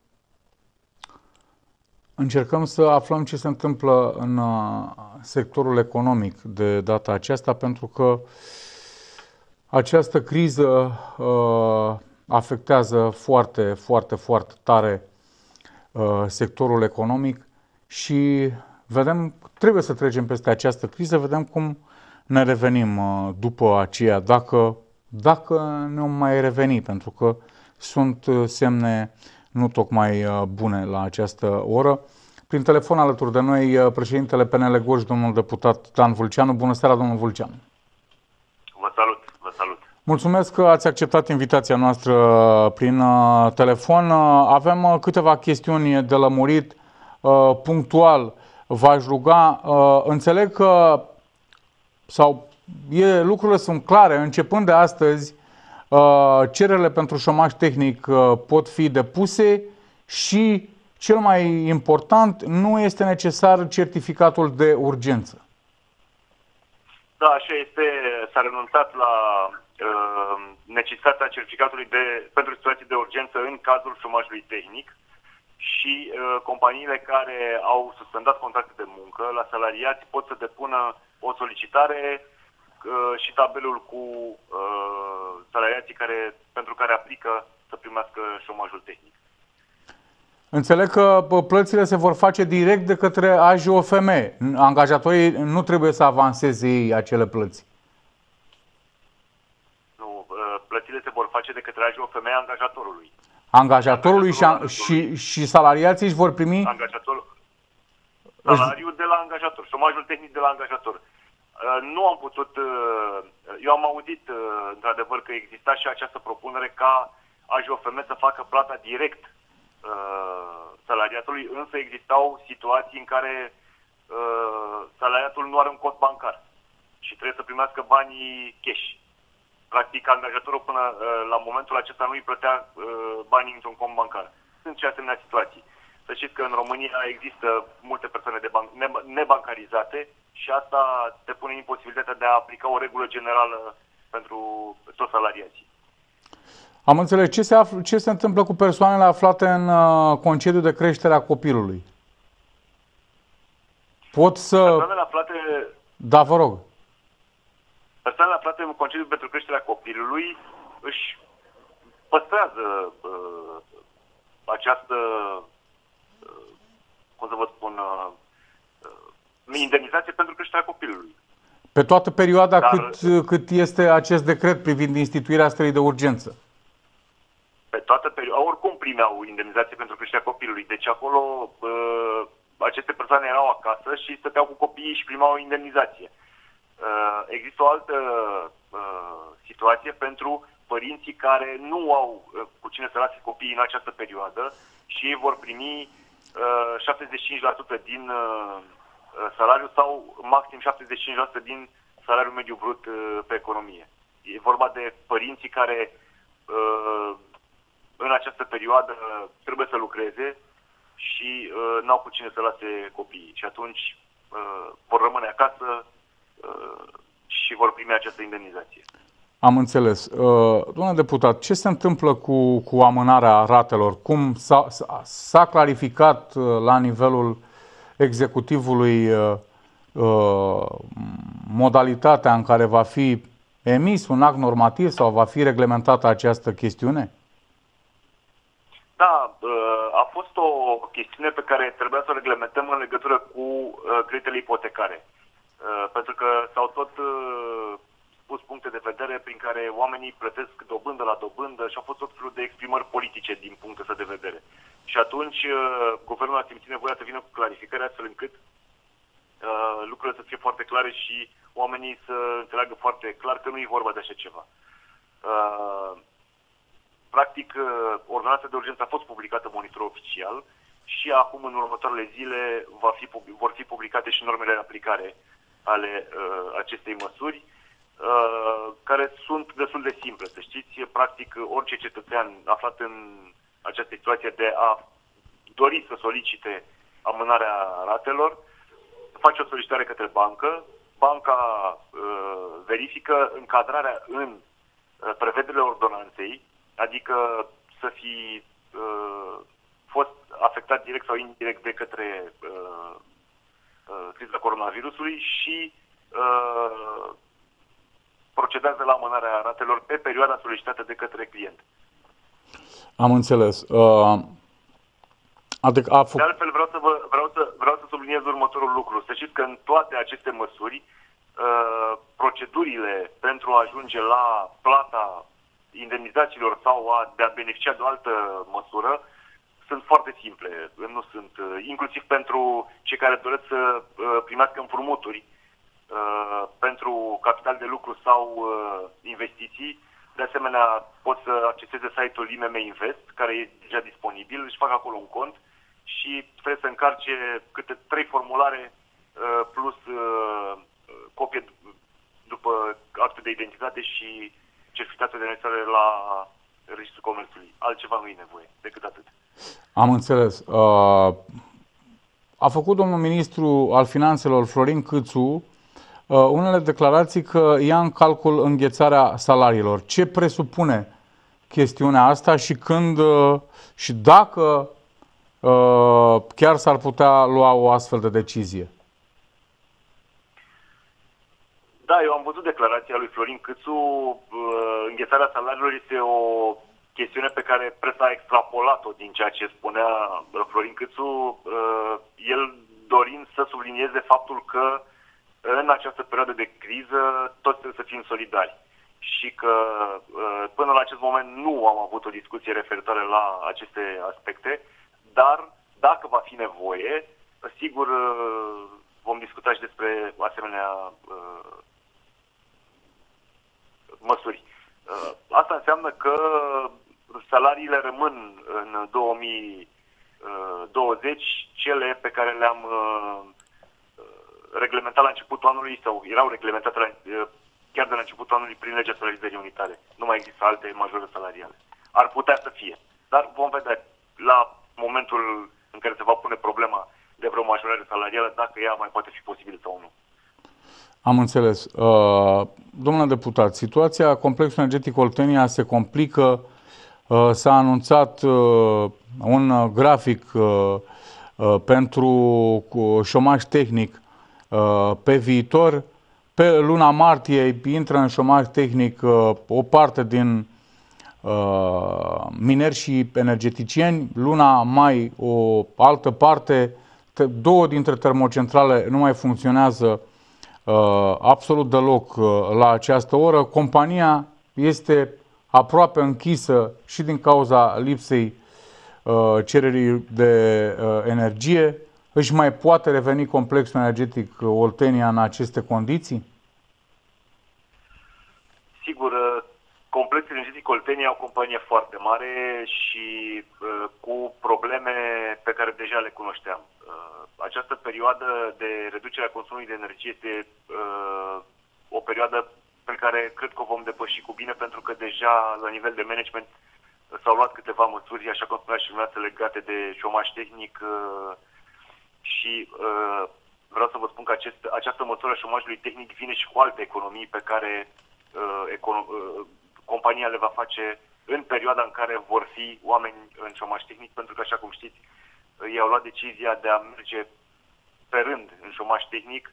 Încercăm să aflăm ce se întâmplă în sectorul economic de data aceasta, pentru că această criză uh, afectează foarte, foarte, foarte tare uh, sectorul economic și vedem, trebuie să trecem peste această criză, vedem cum ne revenim uh, după aceea, dacă, dacă ne mai reveni, pentru că sunt semne nu tocmai bune la această oră. prin telefon alături de noi președintele P N L Gorj, domnul deputat Dan Vulceanu. Bună seara, domnul Vulceanu. Vă salut, vă salut. Mulțumesc că ați acceptat invitația noastră prin telefon. Avem câteva chestiuni de lămurit punctual. V-aș ruga, înțeleg că sau e, lucrurile sunt clare, începând de astăzi cererile pentru șomaj tehnic pot fi depuse și, cel mai important, nu este necesar certificatul de urgență. Da, așa este. S-a renunțat la uh, necesitatea certificatului de, pentru situații de urgență în cazul șomajului tehnic și uh, companiile care au suspendat contracte de muncă la salariați pot să depună o solicitare uh, și tabelul cu uh, salariații care, pentru care aplică să primească șomajul tehnic. Înțeleg că plățile se vor face direct de către A J O F M. Angajatorii nu trebuie să avanseze ei acele plăți. Nu, plățile se vor face de către A J O F M angajatorului. Angajatorului și, și, și salariații își vor primi... Angajatorul, salariul de la angajator, șomajul tehnic de la angajator. Nu am putut... Eu am auzit, într-adevăr, că exista și această propunere ca A J O F M să facă plata direct salariatului, însă existau situații în care uh, salariatul nu are un cont bancar și trebuie să primească banii cash. Practic, angajatorul până uh, la momentul acesta nu îi plătea uh, banii într-un cont bancar. Sunt și asemenea situații. Să știți că în România există multe persoane de ban- nebancarizate și asta te pune în posibilitatea de a aplica o regulă generală pentru toți salariații. Am înțeles. Ce se, afl- ce se întâmplă cu persoanele aflate în uh, concediu de creștere a copilului? Pot să... Persoanele aflate... Da, vă rog. Persoanele aflate în concediu pentru creșterea copilului își păstrează uh, această, uh, cum să vă spun, uh, uh, indemnizație pentru creșterea copilului. Pe toată perioada Dar, cât, cât este acest decret privind instituirea stării de urgență? Pe toată perioada, oricum primeau indemnizație pentru creșterea copilului. Deci acolo uh, aceste persoane erau acasă și stăteau cu copiii și primau o indemnizație. Uh, există o altă uh, situație pentru părinții care nu au uh, cu cine să lase copiii în această perioadă și ei vor primi uh, șaptezeci și cinci la sută din uh, salariu sau maxim șaptezeci și cinci la sută din salariul mediu brut uh, pe economie. E vorba de părinții care uh, în această perioadă trebuie să lucreze și uh, n-au cu cine să lase copiii. Și atunci uh, vor rămâne acasă uh, și vor primi această indemnizație. Am înțeles. Uh, domnule deputat, ce se întâmplă cu, cu amânarea ratelor? Cum s-a, s-a clarificat uh, la nivelul executivului uh, uh, modalitatea în care va fi emis un act normativ sau va fi reglementată această chestiune? Da, a fost o chestiune pe care trebuia să o reglementăm în legătură cu creditele ipotecare. Pentru că s-au tot spus puncte de vedere prin care oamenii plătesc dobândă la dobândă și au fost tot felul de exprimări politice din punctul ăsta de vedere. Și atunci guvernul a simțit nevoia să vină cu clarificări astfel încât lucrurile să fie foarte clare și oamenii să înțeleagă foarte clar că nu e vorba de așa ceva. Practic, ordonanța de urgență a fost publicată în monitorul oficial și acum, în următoarele zile, va fi, vor fi publicate și normele de aplicare ale uh, acestei măsuri, uh, care sunt destul de simple. Să știți, practic, orice cetățean aflat în această situație de a dori să solicite amânarea ratelor, face o solicitare către bancă, banca uh, verifică încadrarea în uh, prevederile ordonanței, adică să fi uh, fost afectat direct sau indirect de către uh, uh, criza coronavirusului și uh, procedează la amânarea ratelor pe perioada solicitată de către client. Am înțeles. Uh, adică a de altfel vreau să, vă, vreau, să, vreau să subliniez următorul lucru. Să știți că în toate aceste măsuri, uh, procedurile pentru a ajunge la plata indemnizațiilor sau a, de a beneficia de o altă măsură sunt foarte simple, nu sunt, inclusiv pentru cei care doresc să primească împrumuturi pentru capital de lucru sau investiții. De asemenea, pot să acceseze site-ul I M M Invest, care e deja disponibil, își fac acolo un cont și trebuie să încarce câte trei formulare plus copie după actul de identitate și certificatul de înregistrare la Registrul Comerțului. Altceva nu e nevoie decât atât. Am înțeles. A făcut domnul ministru al Finanțelor, Florin Câțu, unele declarații că ia în calcul înghețarea salariilor. Ce presupune chestiunea asta și când și dacă chiar s-ar putea lua o astfel de decizie? Da, eu am văzut declarația lui Florin Câțu. Înghețarea salariilor este o chestiune pe care presa a extrapolat-o din ceea ce spunea Florin Câțu, el dorind să sublinieze faptul că în această perioadă de criză toți trebuie să fim solidari și că până la acest moment nu am avut o discuție referitoare la aceste aspecte, dar dacă va fi nevoie, sigur vom discuta și despre asemenea măsuri. Asta înseamnă că salariile rămân în două mii douăzeci cele pe care le-am reglementat la începutul anului sau erau reglementate la, chiar de la începutul anului prin legea salarizării unitare. Nu mai există alte majore salariale. Ar putea să fie, dar vom vedea la momentul în care se va pune problema de vreo majorare salarială dacă ea mai poate fi posibil sau nu. Am înțeles. Uh, domnule deputat, situația complexului energetic Oltenia se complică. Uh, S-a anunțat uh, un grafic uh, uh, pentru șomaj tehnic uh, pe viitor. Pe luna martie intră în șomaj tehnic uh, o parte din uh, mineri și energeticieni. Luna mai o altă parte. Două dintre termocentrale nu mai funcționează Uh, absolut deloc uh, la această oră. Compania este aproape închisă și din cauza lipsei uh, cererii de uh, energie. Își mai poate reveni complexul energetic Oltenia în aceste condiții? Sigur, complexul energetic Oltenia e o companie foarte mare și uh, cu probleme pe care deja le cunoșteam. Uh, Această perioadă de reducere a consumului de energie este uh, o perioadă pe care cred că o vom depăși cu bine, pentru că deja la nivel de management s-au luat câteva măsuri, așa cum spunea și dumneavoastră, legate de șomaj tehnic uh, și uh, vreau să vă spun că acest, această măsură a șomajului tehnic vine și cu alte economii pe care uh, econo- uh, compania le va face în perioada în care vor fi oameni în șomaj tehnic, pentru că, așa cum știți, ei au luat decizia de a merge pe rând în șomaj tehnic,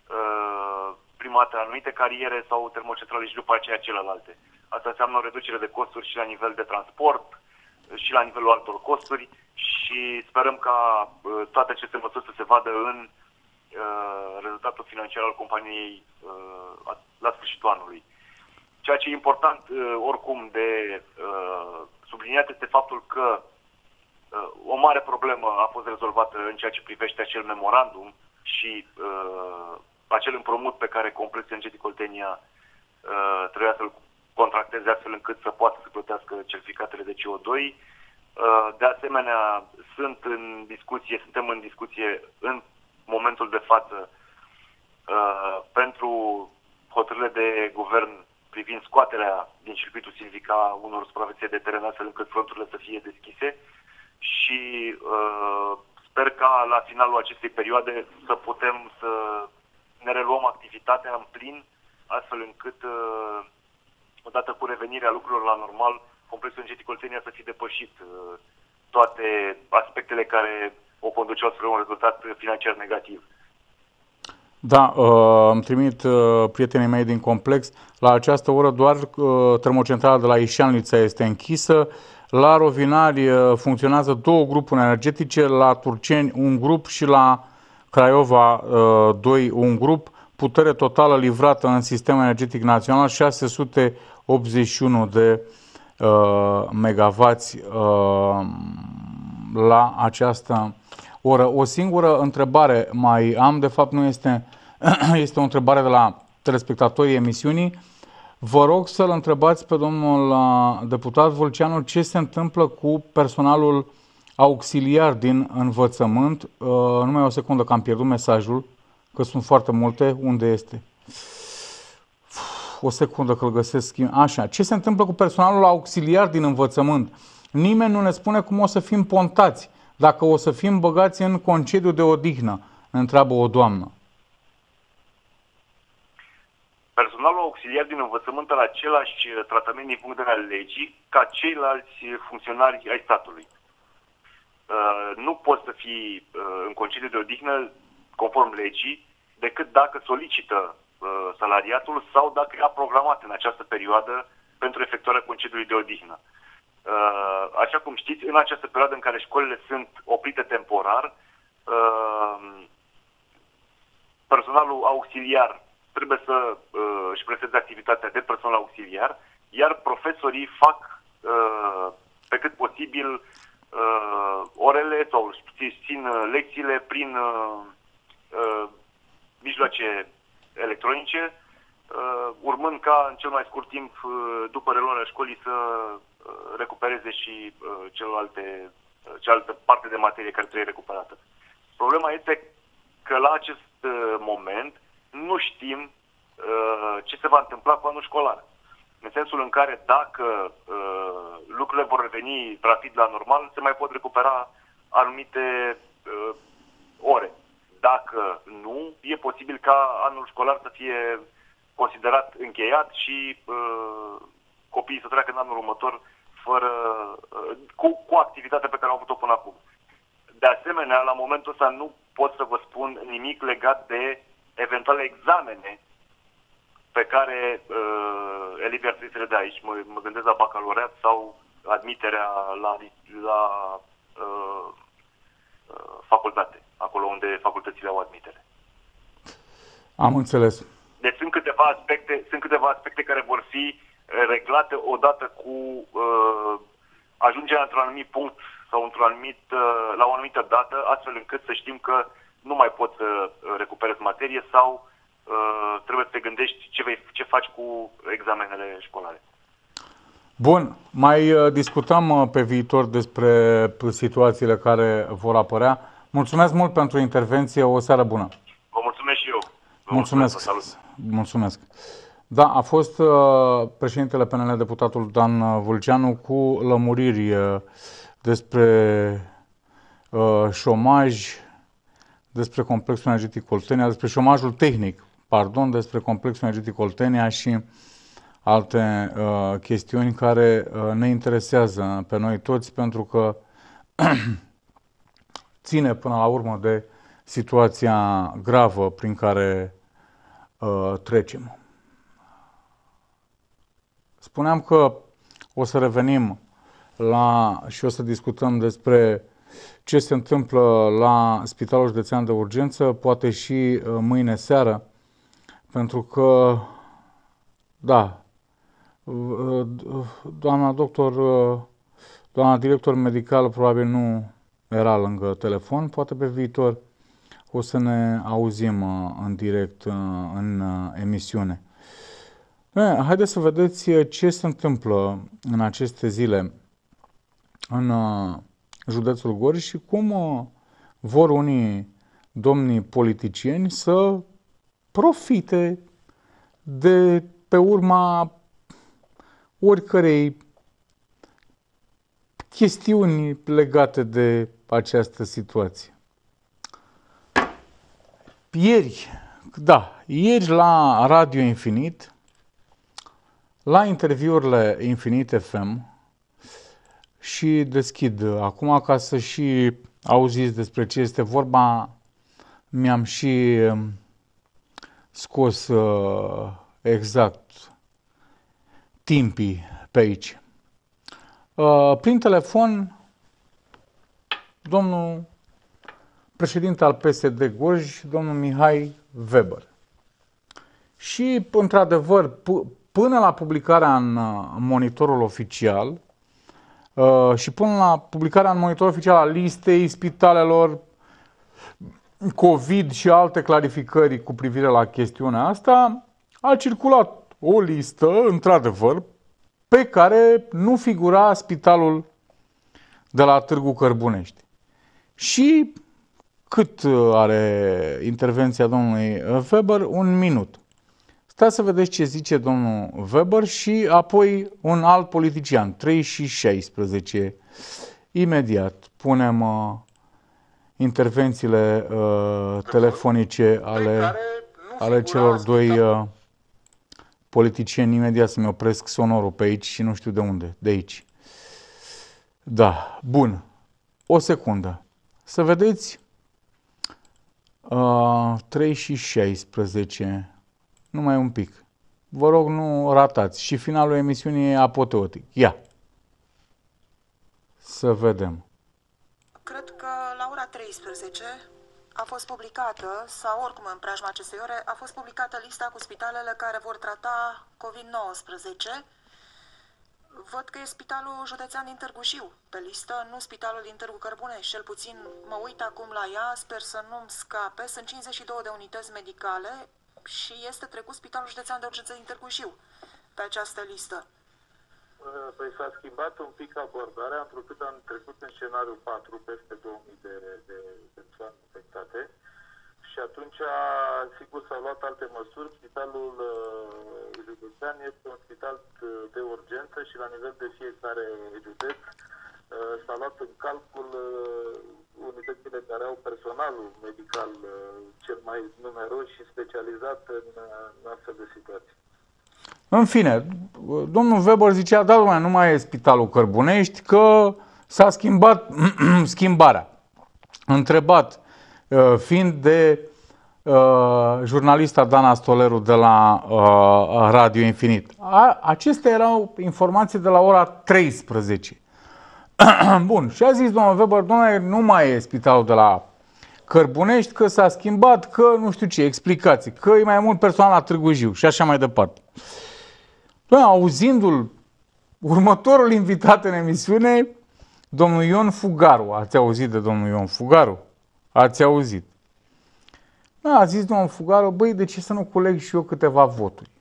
prima dată anumite cariere sau termocentrale și după aceea celelalte. Asta înseamnă o reducere de costuri și la nivel de transport și la nivelul altor costuri și sperăm ca toate aceste măsuri să se vadă în rezultatul financiar al companiei la sfârșitul anului. Ceea ce e important oricum de subliniat este faptul că o mare problemă a fost rezolvată în ceea ce privește acel memorandum și uh, acel împrumut pe care Complexul Energetic Oltenia uh, trebuia să-l contracteze astfel încât să poată să plătească certificatele de C O doi. Uh, de asemenea, sunt în discuție, suntem în discuție în momentul de față uh, pentru hotărârile de guvern privind scoaterea din circuitul silvic a unor suprafețe de teren astfel încât fronturile să fie deschise. Și uh, sper ca la finalul acestei perioade să putem să ne reluăm activitatea în plin, astfel încât, uh, odată cu revenirea lucrurilor la normal, Complexul Energetic Oltenia să fi depășit uh, toate aspectele care o conduceau spre un rezultat financiar negativ. Da, uh, îmi trimit uh, prietenii mei din complex. La această oră doar uh, termocentrala de la Ișalnița este închisă. La Rovinari funcționează două grupuri energetice, la Turceni un grup și la Craiova doi un grup. Putere totală livrată în sistemul energetic național șase sute optzeci și unu de uh, megavați uh, la această oră. O singură întrebare mai am, de fapt nu este, este o întrebare de la telespectatorii emisiunii. Vă rog să-l întrebați pe domnul deputat Vulceanu ce se întâmplă cu personalul auxiliar din învățământ. Uh, numai o secundă că am pierdut mesajul, că sunt foarte multe. Unde este? O secundă că îl găsesc. Așa. Ce se întâmplă cu personalul auxiliar din învățământ? Nimeni nu ne spune cum o să fim pontați, dacă o să fim băgați în concediu de odihnă, ne întreabă o doamnă. Personalul auxiliar din învățământ are același tratament din punct de vedere al legii ca ceilalți funcționari ai statului. Uh, nu poți să fii uh, în concediu de odihnă conform legii decât dacă solicită uh, salariatul sau dacă era programat în această perioadă pentru efectuarea concediului de odihnă. Uh, așa cum știți, în această perioadă în care școlile sunt oprite temporar, uh, personalul auxiliar trebuie să uh, își presteze activitatea de personal auxiliar, iar profesorii fac uh, pe cât posibil uh, orele sau țin lecțiile prin uh, uh, mijloace electronice, uh, urmând ca în cel mai scurt timp uh, după reluarea școlii să uh, recupereze și uh, celelalte, uh, cealaltă parte de materie care trebuie recuperată. Problema este că la acest uh, moment nu știm uh, ce se va întâmpla cu anul școlar. În sensul în care dacă uh, lucrurile vor reveni rapid la normal, se mai pot recupera anumite uh, ore. Dacă nu, e posibil ca anul școlar să fie considerat încheiat și uh, copiii să treacă în anul următor fără, uh, cu, cu activitatea pe care au avut-o până acum. De asemenea, la momentul ăsta nu pot să vă spun nimic legat de eventuale examene pe care uh, elevii ar trebui să le dea aici. Mă, mă gândesc la bacalaureat sau admiterea la, la uh, uh, facultate, acolo unde facultățile au admitere. Am înțeles. Deci sunt câteva aspecte, sunt câteva aspecte care vor fi reglate odată cu uh, ajungerea într-un anumit punct sau într-un anumit, uh, la o anumită dată, astfel încât să știm că nu mai poți să recuperezi materie sau uh, trebuie să te gândești ce, vei, ce faci cu examenele școlare. Bun, mai uh, discutăm uh, pe viitor despre situațiile care vor apărea. Mulțumesc mult pentru intervenție, o seară bună. Vă mulțumesc și eu. Vă mulțumesc. mulțumesc. Mulțumesc. Da, a fost uh, președintele P N L, deputatul Dan Vulceanu, cu lămuriri uh, despre uh, șomaj, despre complexul energetic Oltenia, despre șomajul tehnic, pardon, despre complexul energetic Oltenia și alte uh, chestiuni care uh, ne interesează pe noi toți, pentru că ține până la urmă de situația gravă prin care uh, trecem. Spuneam că o să revenim la și o să discutăm despre ce se întâmplă la Spitalul Județean de Urgență, poate și mâine seară, pentru că, da, doamna doctor, doamna director medical probabil nu era lângă telefon, poate pe viitor o să ne auzim în direct în emisiune. Haideți să vedeți ce se întâmplă în aceste zile în județul Gorj și cum vor unii domni politicieni să profite de pe urma oricărei chestiuni legate de această situație. Ieri, da, ieri la Radio Infinit, la interviurile Infinit F M, și deschid acum ca să și auziți despre ce este vorba, mi-am și scos uh, exact timpii pe aici. Uh, prin telefon, domnul președinte al P S D Gorj, domnul Mihai Weber. Și, într-adevăr, până la publicarea în Monitorul Oficial, uh, și până la publicarea în monitor oficial a listei spitalelor COVID și alte clarificări cu privire la chestiunea asta, a circulat o listă, într-adevăr, pe care nu figura spitalul de la Târgu Cărbunești. Și cât are intervenția domnului Weber? Un minut. Stați să vedeți ce zice domnul Weber și apoi un alt politician, trei și șaisprezece. Imediat punem uh, intervențiile uh, telefonice ale, ale celor doi uh, politicieni. Imediat să-mi opresc sonorul pe aici și nu știu de unde, de aici. Da, bun. O secundă. Să vedeți uh, trei și șaisprezece. Numai un pic. Vă rog, nu ratați. Și finalul emisiunii e apoteotic. Ia. Să vedem. Cred că la ora treisprezece a fost publicată, sau oricum în preajma acestei ore, a fost publicată lista cu spitalele care vor trata COVID nouăsprezece. Văd că e Spitalul Județean din Târgu Jiu pe listă, nu Spitalul din Târgu Cărbunești. Cel puțin mă uit acum la ea, sper să nu-mi scape. Sunt cincizeci și două de unități medicale și este trecut Spitalul Județean de Urgență din Târgu Jiu pe această listă. Păi s-a schimbat un pic abordarea, întrucât am trecut în scenariul patru, peste două mii de, de persoane infectate. Și atunci, sigur, s-au luat alte măsuri. Spitalul uh, județean este un spital de urgență și la nivel de fiecare județ uh, s-a luat în calcul uh, unitățile care au personalul medical uh, cel mai numeros și specializat în, uh, în astfel de situații. În fine, domnul Weber zicea, da, domnule, nu mai e Spitalul Cărbunești, că s-a schimbat schimbarea. Întrebat, fiind de uh, jurnalista Dana Stoleru de la uh, Radio Infinit. A, acestea erau informații de la ora treisprezece. Bun, și a zis domnul Weber, domnule, nu mai e Spitalul de la Cărbunești, că s-a schimbat, că nu știu ce, explicații, că e mai mult personal la Târgu Jiu și așa mai departe. Doamne, auzindu-l, următorul invitat în emisiune, domnul Ion Fugaru. Ați auzit de domnul Ion Fugaru? Ați auzit. Da, a zis domnul Fugaru, băi, de ce să nu coleg și eu câteva voturi?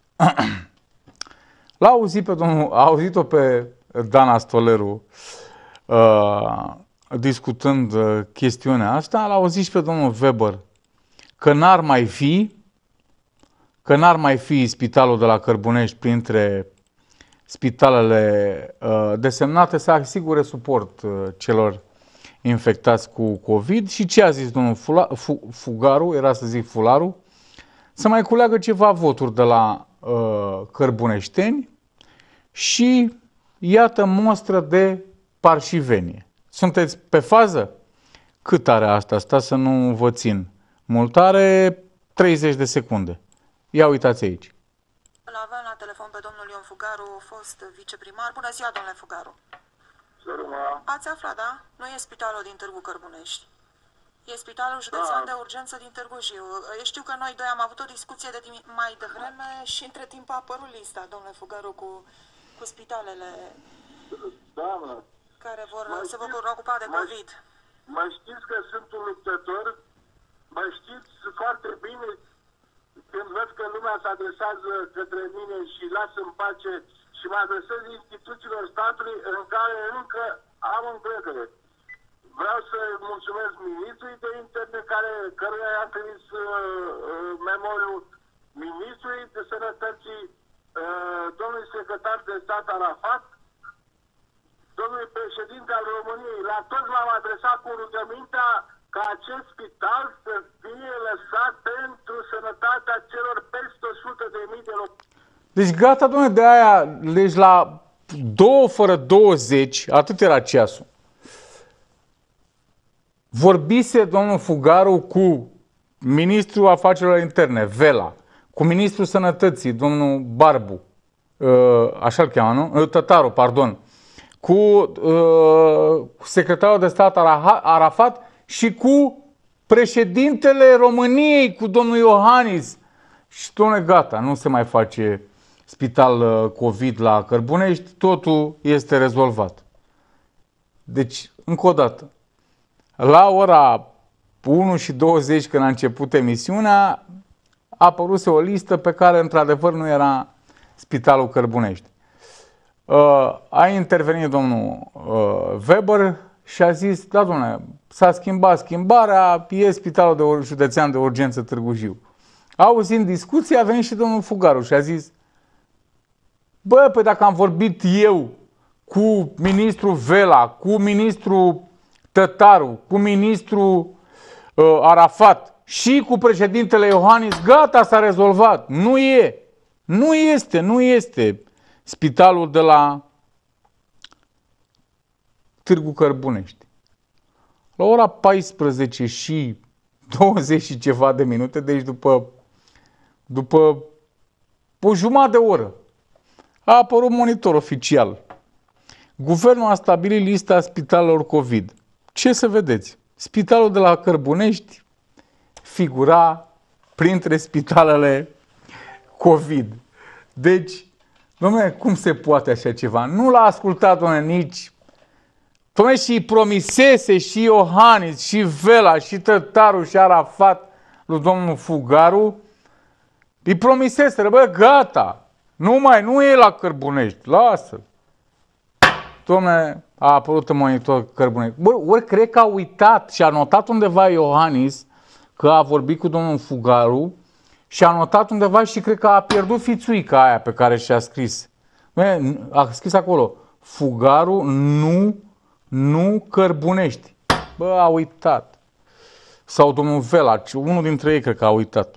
L-a auzit pe domnul, a auzit-o pe Dana Stoleru uh, discutând uh, chestiunea asta, l-a auzit și pe domnul Weber că n-ar mai fi că n-ar mai fi Spitalul de la Cărbunești printre spitalele uh, desemnate să asigure suport uh, celor infectați cu COVID. Și ce a zis domnul Fula, Fu, Fugaru, era să zic Fularu, să mai culeagă ceva voturi de la uh, cărbuneșteni și iată mostră de parșivenie. Sunteți pe fază? Cât are asta? Stați să nu vă țin. Mult are treizeci de secunde. Ia uitați aici. Îl avem la telefon pe domnul Ion Fugaru, fost viceprimar. Bună ziua, domnule Fugaru. Ați aflat, da? Nu e Spitalul din Târgu Cărbunești. E Spitalul Județean da. de Urgență din Târgu Jiu. Eu știu că noi doi am avut o discuție de mai devreme și între timp a apărut lista, domnule Fugaru, cu, cu spitalele da, mă. care vor, mai se vor știți, ocupa de mai, COVID. Mai știți că sunt un luptător? Mai știți foarte bine când văd că lumea se adresează către mine și lasă în pace și mă adresez instituțiilor statului în care încă am încredere. Vreau să mulțumesc ministrului de interne, care, căruia i-am trimis uh, memoriul, ministrului de sănătății, uh, domnului secretar de stat Arafat, domnului președinte al României. La toți m-am adresat cu rugămintea ca acest spital să fie lăsat pentru sănătatea celor peste o sută de mii de locuri. Deci gata, domnule, de aia, deci la două fără douăzeci, atât era ceasul. Vorbise domnul Fugaru cu ministrul afacerilor interne, Vela, cu ministrul sănătății, domnul Barbu, așa-l cheamă, nu? Tătaru, pardon, cu uh, secretarul de stat Arafat și cu președintele României, cu domnul Iohannis. Și, domnule, gata, nu se mai face spital uh, COVID la Cărbunești, totul este rezolvat. Deci, încă o dată, la ora unu și douăzeci, când a început emisiunea, a apăruse o listă pe care, într-adevăr, nu era Spitalul Cărbunești. Uh, a intervenit domnul uh, Weber și a zis, da, domnule, s-a schimbat schimbarea, e Spitalul de Județean de Urgență Târgu Jiu. Auzind discuția, a venit și domnul Fugaru și a zis, bă, păi dacă am vorbit eu cu ministrul Vela, cu ministrul Tătaru, cu ministrul uh, Arafat și cu președintele Iohannis, gata, s-a rezolvat. Nu e. Nu este, nu este spitalul de la Târgu Cărbunești. La ora paisprezece și douăzeci și ceva de minute, deci după, după o jumătate de oră, a apărut monitor oficial. Guvernul a stabilit lista spitalelor COVID. Ce să vedeți? Spitalul de la Cărbunești figura printre spitalele COVID. Deci, dom'le, cum se poate așa ceva? Nu l-a ascultat, dom'le, nici... Dom'le, și promisese și Iohannis, și Vela, și Tătaru, și Arafat lui domnul Fugaru. Îi promiseseră, bă, gata, nu mai, nu e la Cărbunești, lasă. Dom'le, a apărut în monitor Cărbunești. Bă, ori cred că a uitat și a notat undeva Iohannis că a vorbit cu domnul Fugaru și a notat undeva și cred că a pierdut fițuica aia pe care și-a scris. A scris acolo, Fugaru nu, nu Cărbunești. Bă, a uitat. Sau domnul Vela, unul dintre ei cred că a uitat.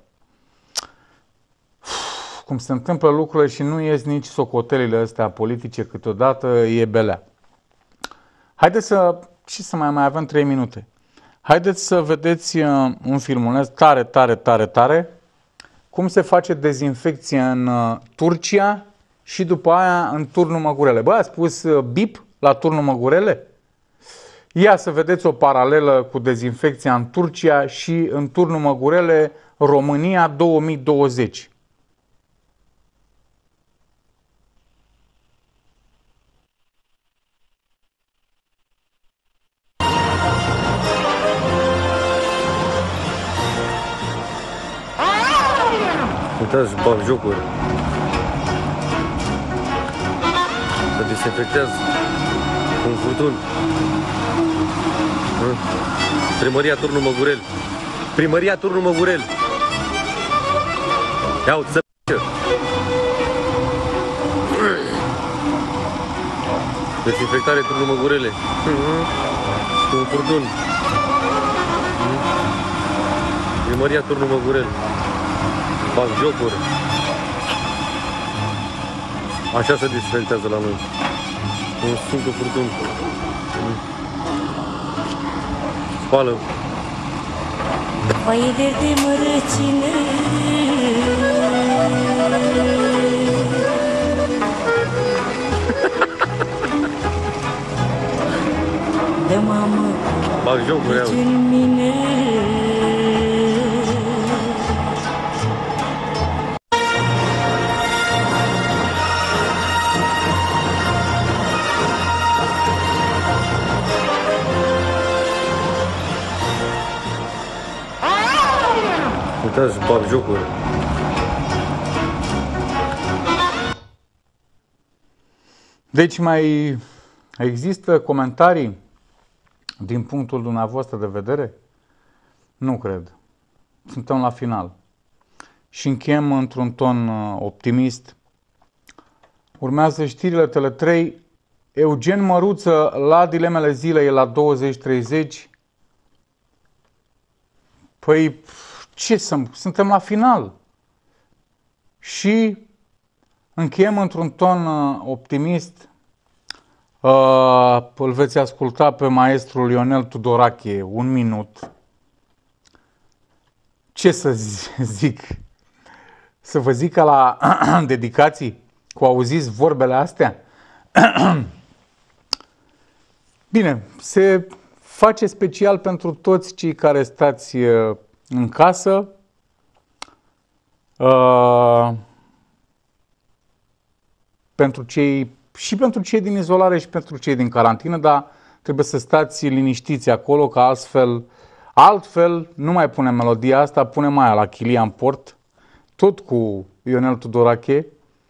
Cum se întâmplă lucrurile și nu ies nici socotelile astea politice câteodată, e belea. Haideți să, și să mai, mai avem trei minute. Haideți să vedeți uh, un filmuleț tare, tare, tare, tare, cum se face dezinfecție în uh, Turcia și după aia în Turnul Măgurele. Bă, ați pus uh, bip la Turnul Măgurele? Ia să vedeți o paralelă cu dezinfecția în Turcia și în Turnul Măgurele, România două mii douăzeci. Uitați, bag jocuri. Se desinfectează cu un furtun. Primăria Turnul Măgurel. Primăria Turnul Măgurel. Ia uite, să desinfectare Turnul Măgurele. Cu un furtun. Primăria Turnul Măgurel. Fac jocuri. Așa se desinfectează la noi. Un simplu furtun. Spală. Foaie verde mărăcină, de mamă, fac jocuri deci în mine. Uitați, bag jocuri. Deci mai există comentarii din punctul dumneavoastră de vedere? Nu cred. Suntem la final. Și încheiem într-un ton optimist. Urmează știrile Tele trei. Eugen Măruță la dilemele zilei la douăzeci treizeci. Păi... Ce să... Suntem la final. Și încheiem într-un ton uh, optimist. Uh, îl veți asculta pe maestrul Ionel Tudorache un minut. Ce să zic? Să vă zic ca la dedicații? Cu auziți vorbele astea? Bine, se face special pentru toți cei care stați... Uh, în casă, uh, pentru cei, și pentru cei din izolare și pentru cei din carantină, dar trebuie să stați liniștiți acolo, că altfel, altfel nu mai punem melodia asta, punem aia la Chilian Port, tot cu Ionel Tudorache.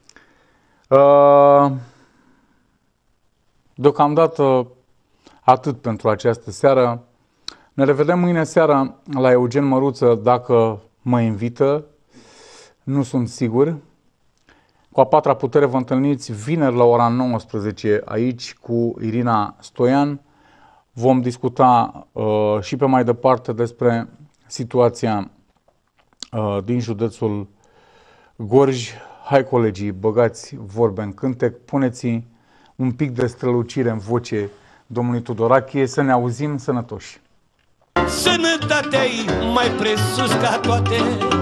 Deocamdată atât pentru această seară. Ne revedem mâine seara la Eugen Măruță, dacă mă invită. Nu sunt sigur. Cu a patra putere vă întâlniți vineri la ora nouăsprezece aici cu Irina Stoian. Vom discuta uh, și pe mai departe despre situația uh, din județul Gorj. Hai, colegii, băgați vorbe în cântec, puneți un pic de strălucire în voce domnului Tudorache, să ne auzim sănătoși. Sănătatea-i mai presus ca toate,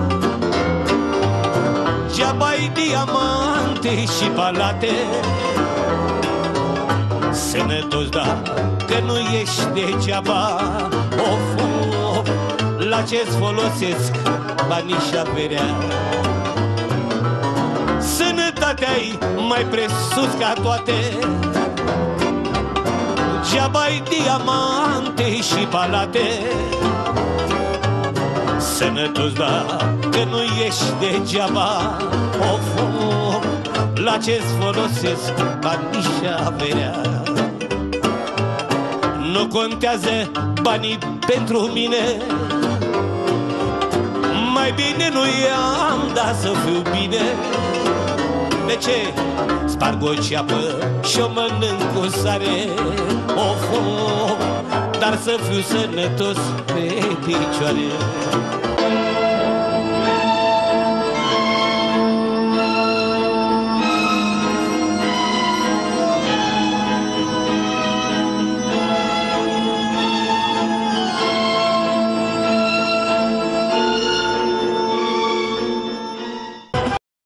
geaba-i diamante și palate. Sănătos, da, că nu ești degeaba. Of, of, la ce-ți folosesc banii și averea? Sănătatea-i mai presus ca toate, geaba-i diamante și palate. Sănătos, da, că nu ești degeaba. Of, of, la ce-ți folosesc banii și averea? Nu contează banii pentru mine, mai bine nu i-am dat să fiu bine. De ce? Sparg o ceapă și o mănânc cu sare. Of, of, dar să fiu sănătos pe picioare.